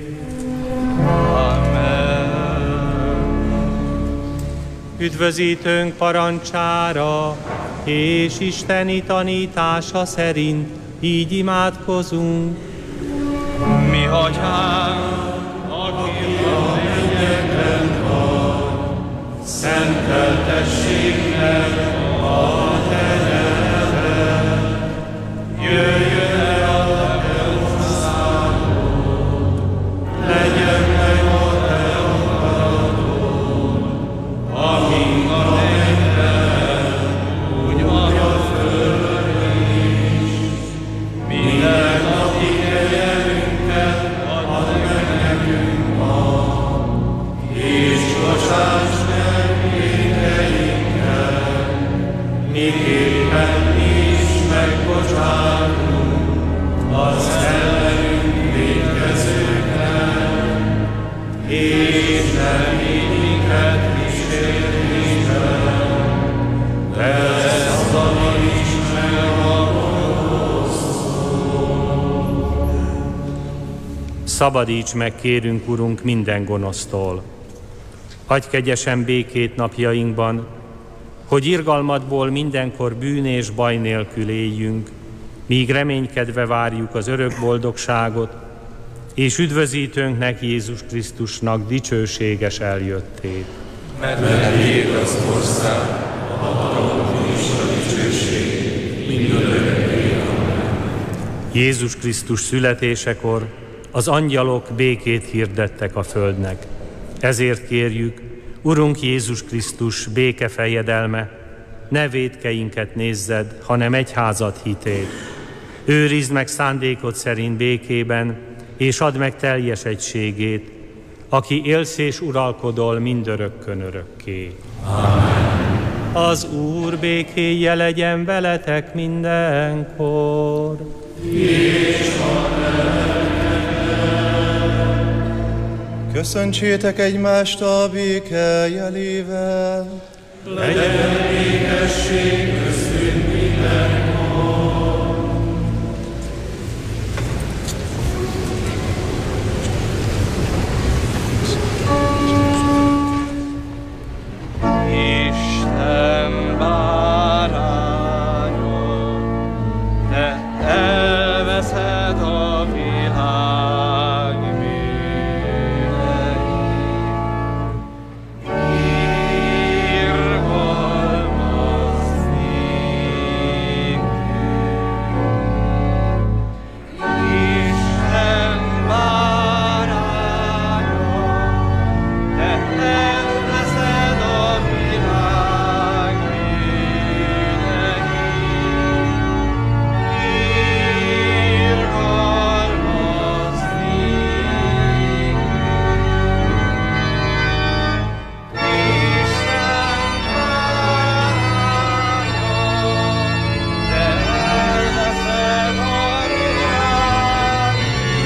Üdvözítőnk parancsára és isteni tanítása szerint így imádkozunk. Mi atyánk, aki a mennyekben van, szenteltessék meg a te neved. Jöjjön el a te országod, legyen meg a te akaratod, amint a mennyben, úgy a földön is. Minden napi kenyerünket add meg nekünk ma, és bocsáss meg vétkeinket, miképpen mi is megbocsátunk az ellenünk vétkezőknek, és ne vigy minket kísértésbe, de szabadíts meg a gonosztól. Szabadíts meg, kérünk, Urunk, minden gonosztól. Adj kegyesen békét napjainkban, hogy irgalmadból mindenkor bűn és baj nélkül éljünk, míg reménykedve várjuk az örök boldogságot, és üdvözítőnknek, Jézus Krisztusnak dicsőséges eljöttét. Mert tiéd az ország, a hatalom és a dicsőség, mindörökké. Jézus Krisztus születésekor az angyalok békét hirdettek a földnek. Ezért kérjük, Urunk Jézus Krisztus békefejedelme, ne vétkeinket nézzed, hanem egyházad hitét. Őrizd meg szándékod szerint békében, és add meg teljes egységét, aki élsz és uralkodol mindörökkön örökké. Amen. Az Úr békéje legyen veletek mindenkor. És Köszöntsétek egymást a béke jelével. Legyen békesség köztünk mindenkor. Isten báránya, te elveszed a világ bűneit. Irgalmaz nékünk. Isten báránya, te elveszed a világ bűneit. Irgalmaz nékünk. Isten báránya, te elveszed a világ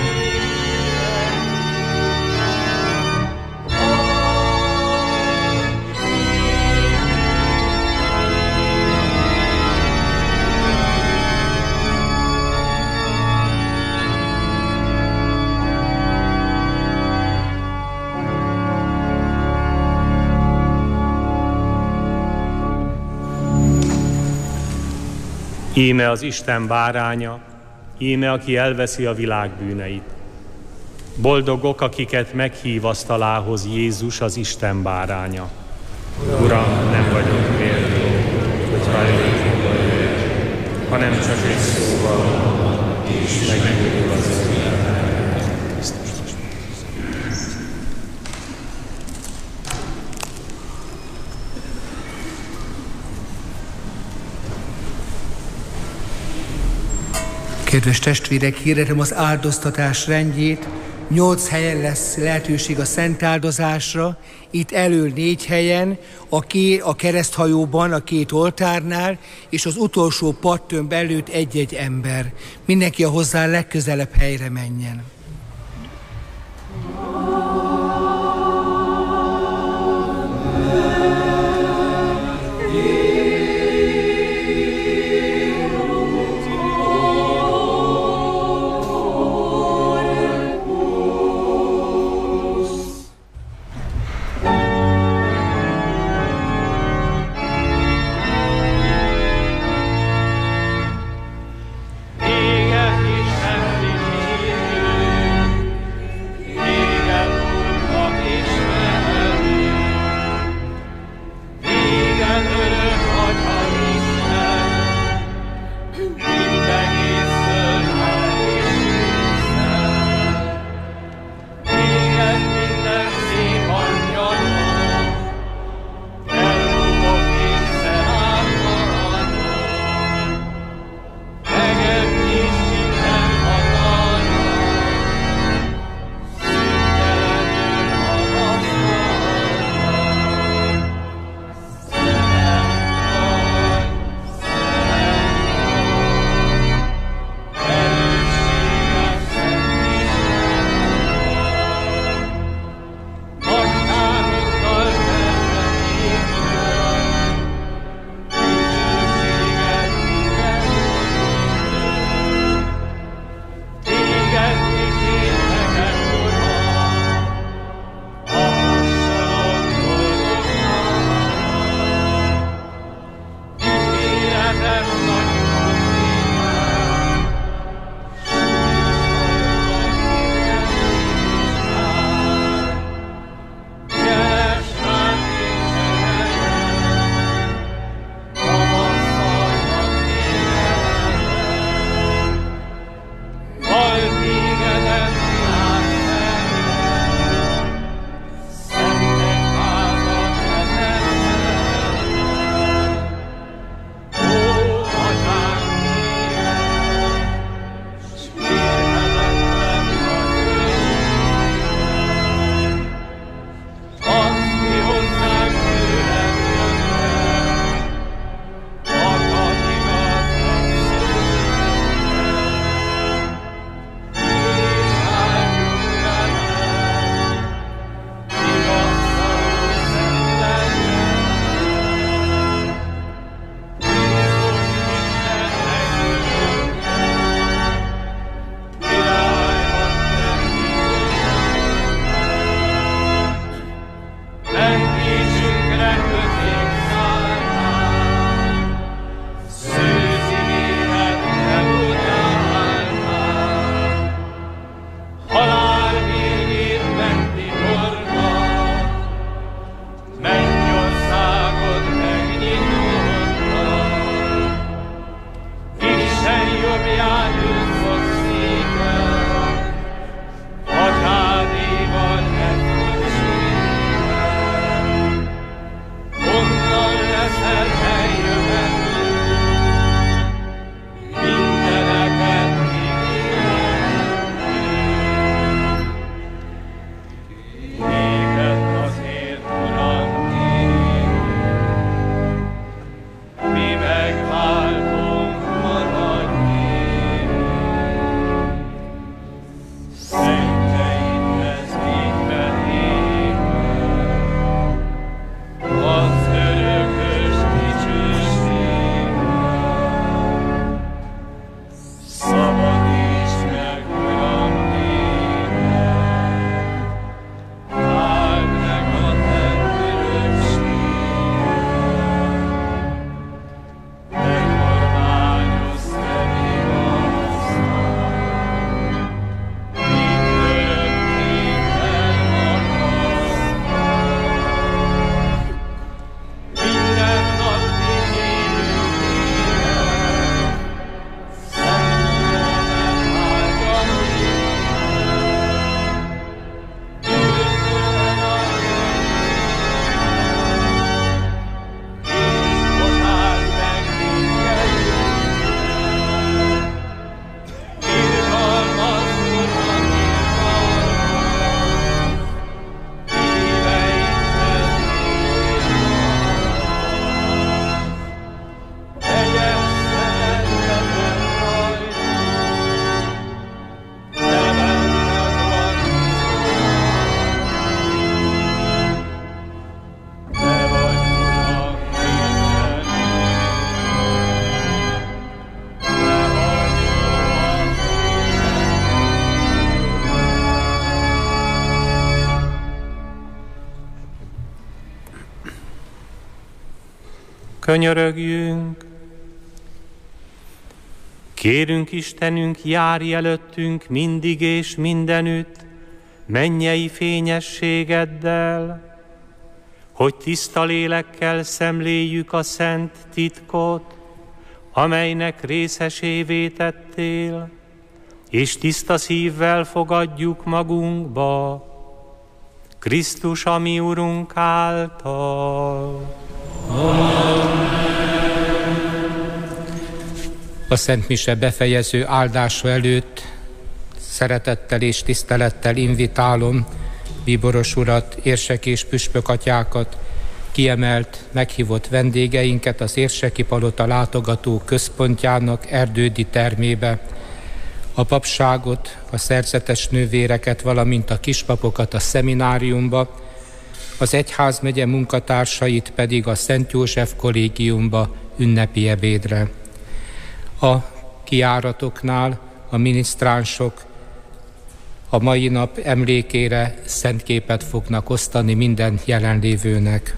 Íme az Isten báránya, íme aki elveszi a világ bűneit. Boldogok, akiket meghív asztalához Jézus, az Isten báránya. Uram, nem vagyok méltó, hogy hajlékonyba jöjjek, hanem csak egy szóval, és meggyógyul az életem. Kedves testvérek, hirdetem az áldoztatás rendjét. Nyolc helyen lesz lehetőség a szent áldozásra, itt elől négy helyen, a, ké, a kereszthajóban, a két oltárnál, és az utolsó padtömb előtt egy-egy ember. Mindenki a hozzá legközelebb helyre menjen. Könyörögjünk! Kérünk Istenünk, járj előttünk mindig és mindenütt, mennyei fényességeddel, hogy tiszta lélekkel szemléljük a szent titkot, amelynek részesévé tettél, és tiszta szívvel fogadjuk magunkba, Krisztus, a mi Urunk által. Amen. A Szent Mise befejező áldása előtt szeretettel és tisztelettel invitálom bíboros urat, érsek és püspök atyákat, kiemelt, meghívott vendégeinket az Érseki Palota látogató központjának erdődi termébe, a papságot, a szerzetes nővéreket, valamint a kispapokat a szemináriumba, az egyházmegye munkatársait pedig a Szent József kollégiumba ünnepi ebédre. A kijáratoknál a minisztránsok a mai nap emlékére szentképet fognak osztani minden jelenlévőnek.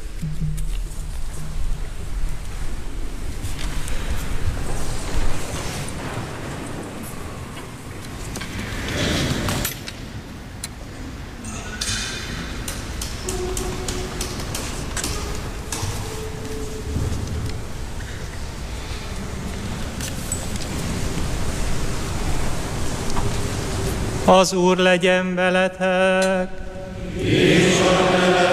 Az Úr legyen veletek, és a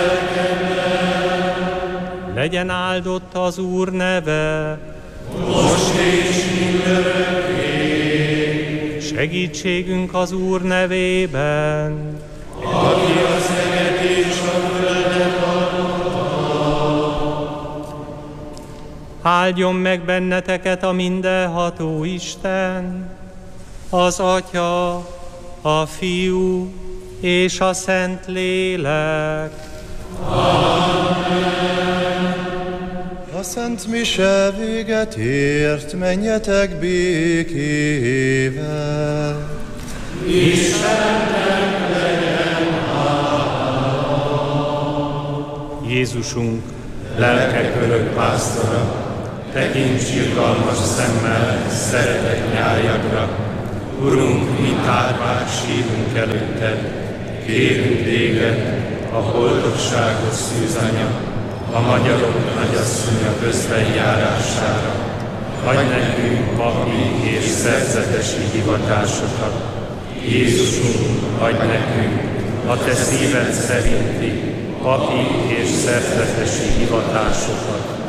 lelkedben. Legyen áldott az Úr neve, most és mindörökké. Segítségünk az Úr nevében, aki az eget és a földet alkotta. Áldjon meg benneteket a mindenható Isten, az Atya, a Fiú és a Szent Lélek. Amen. A Szent Mise véget ért, menjetek békével. Istennek legyen hála. Jézusunk, lelkek örök pásztora, tekints irgalmas szemmel szeretett nyájakra. Urunk, mi tárván sírunk előtted, kérünk téged, a boldogságos szűzanya, a magyarok nagyasszonya közbenjárására. Adj nekünk papi és szerzetesi hivatásokat. Jézusunk, adj nekünk a te szíved szerinti papi és szerzetesi hivatásokat.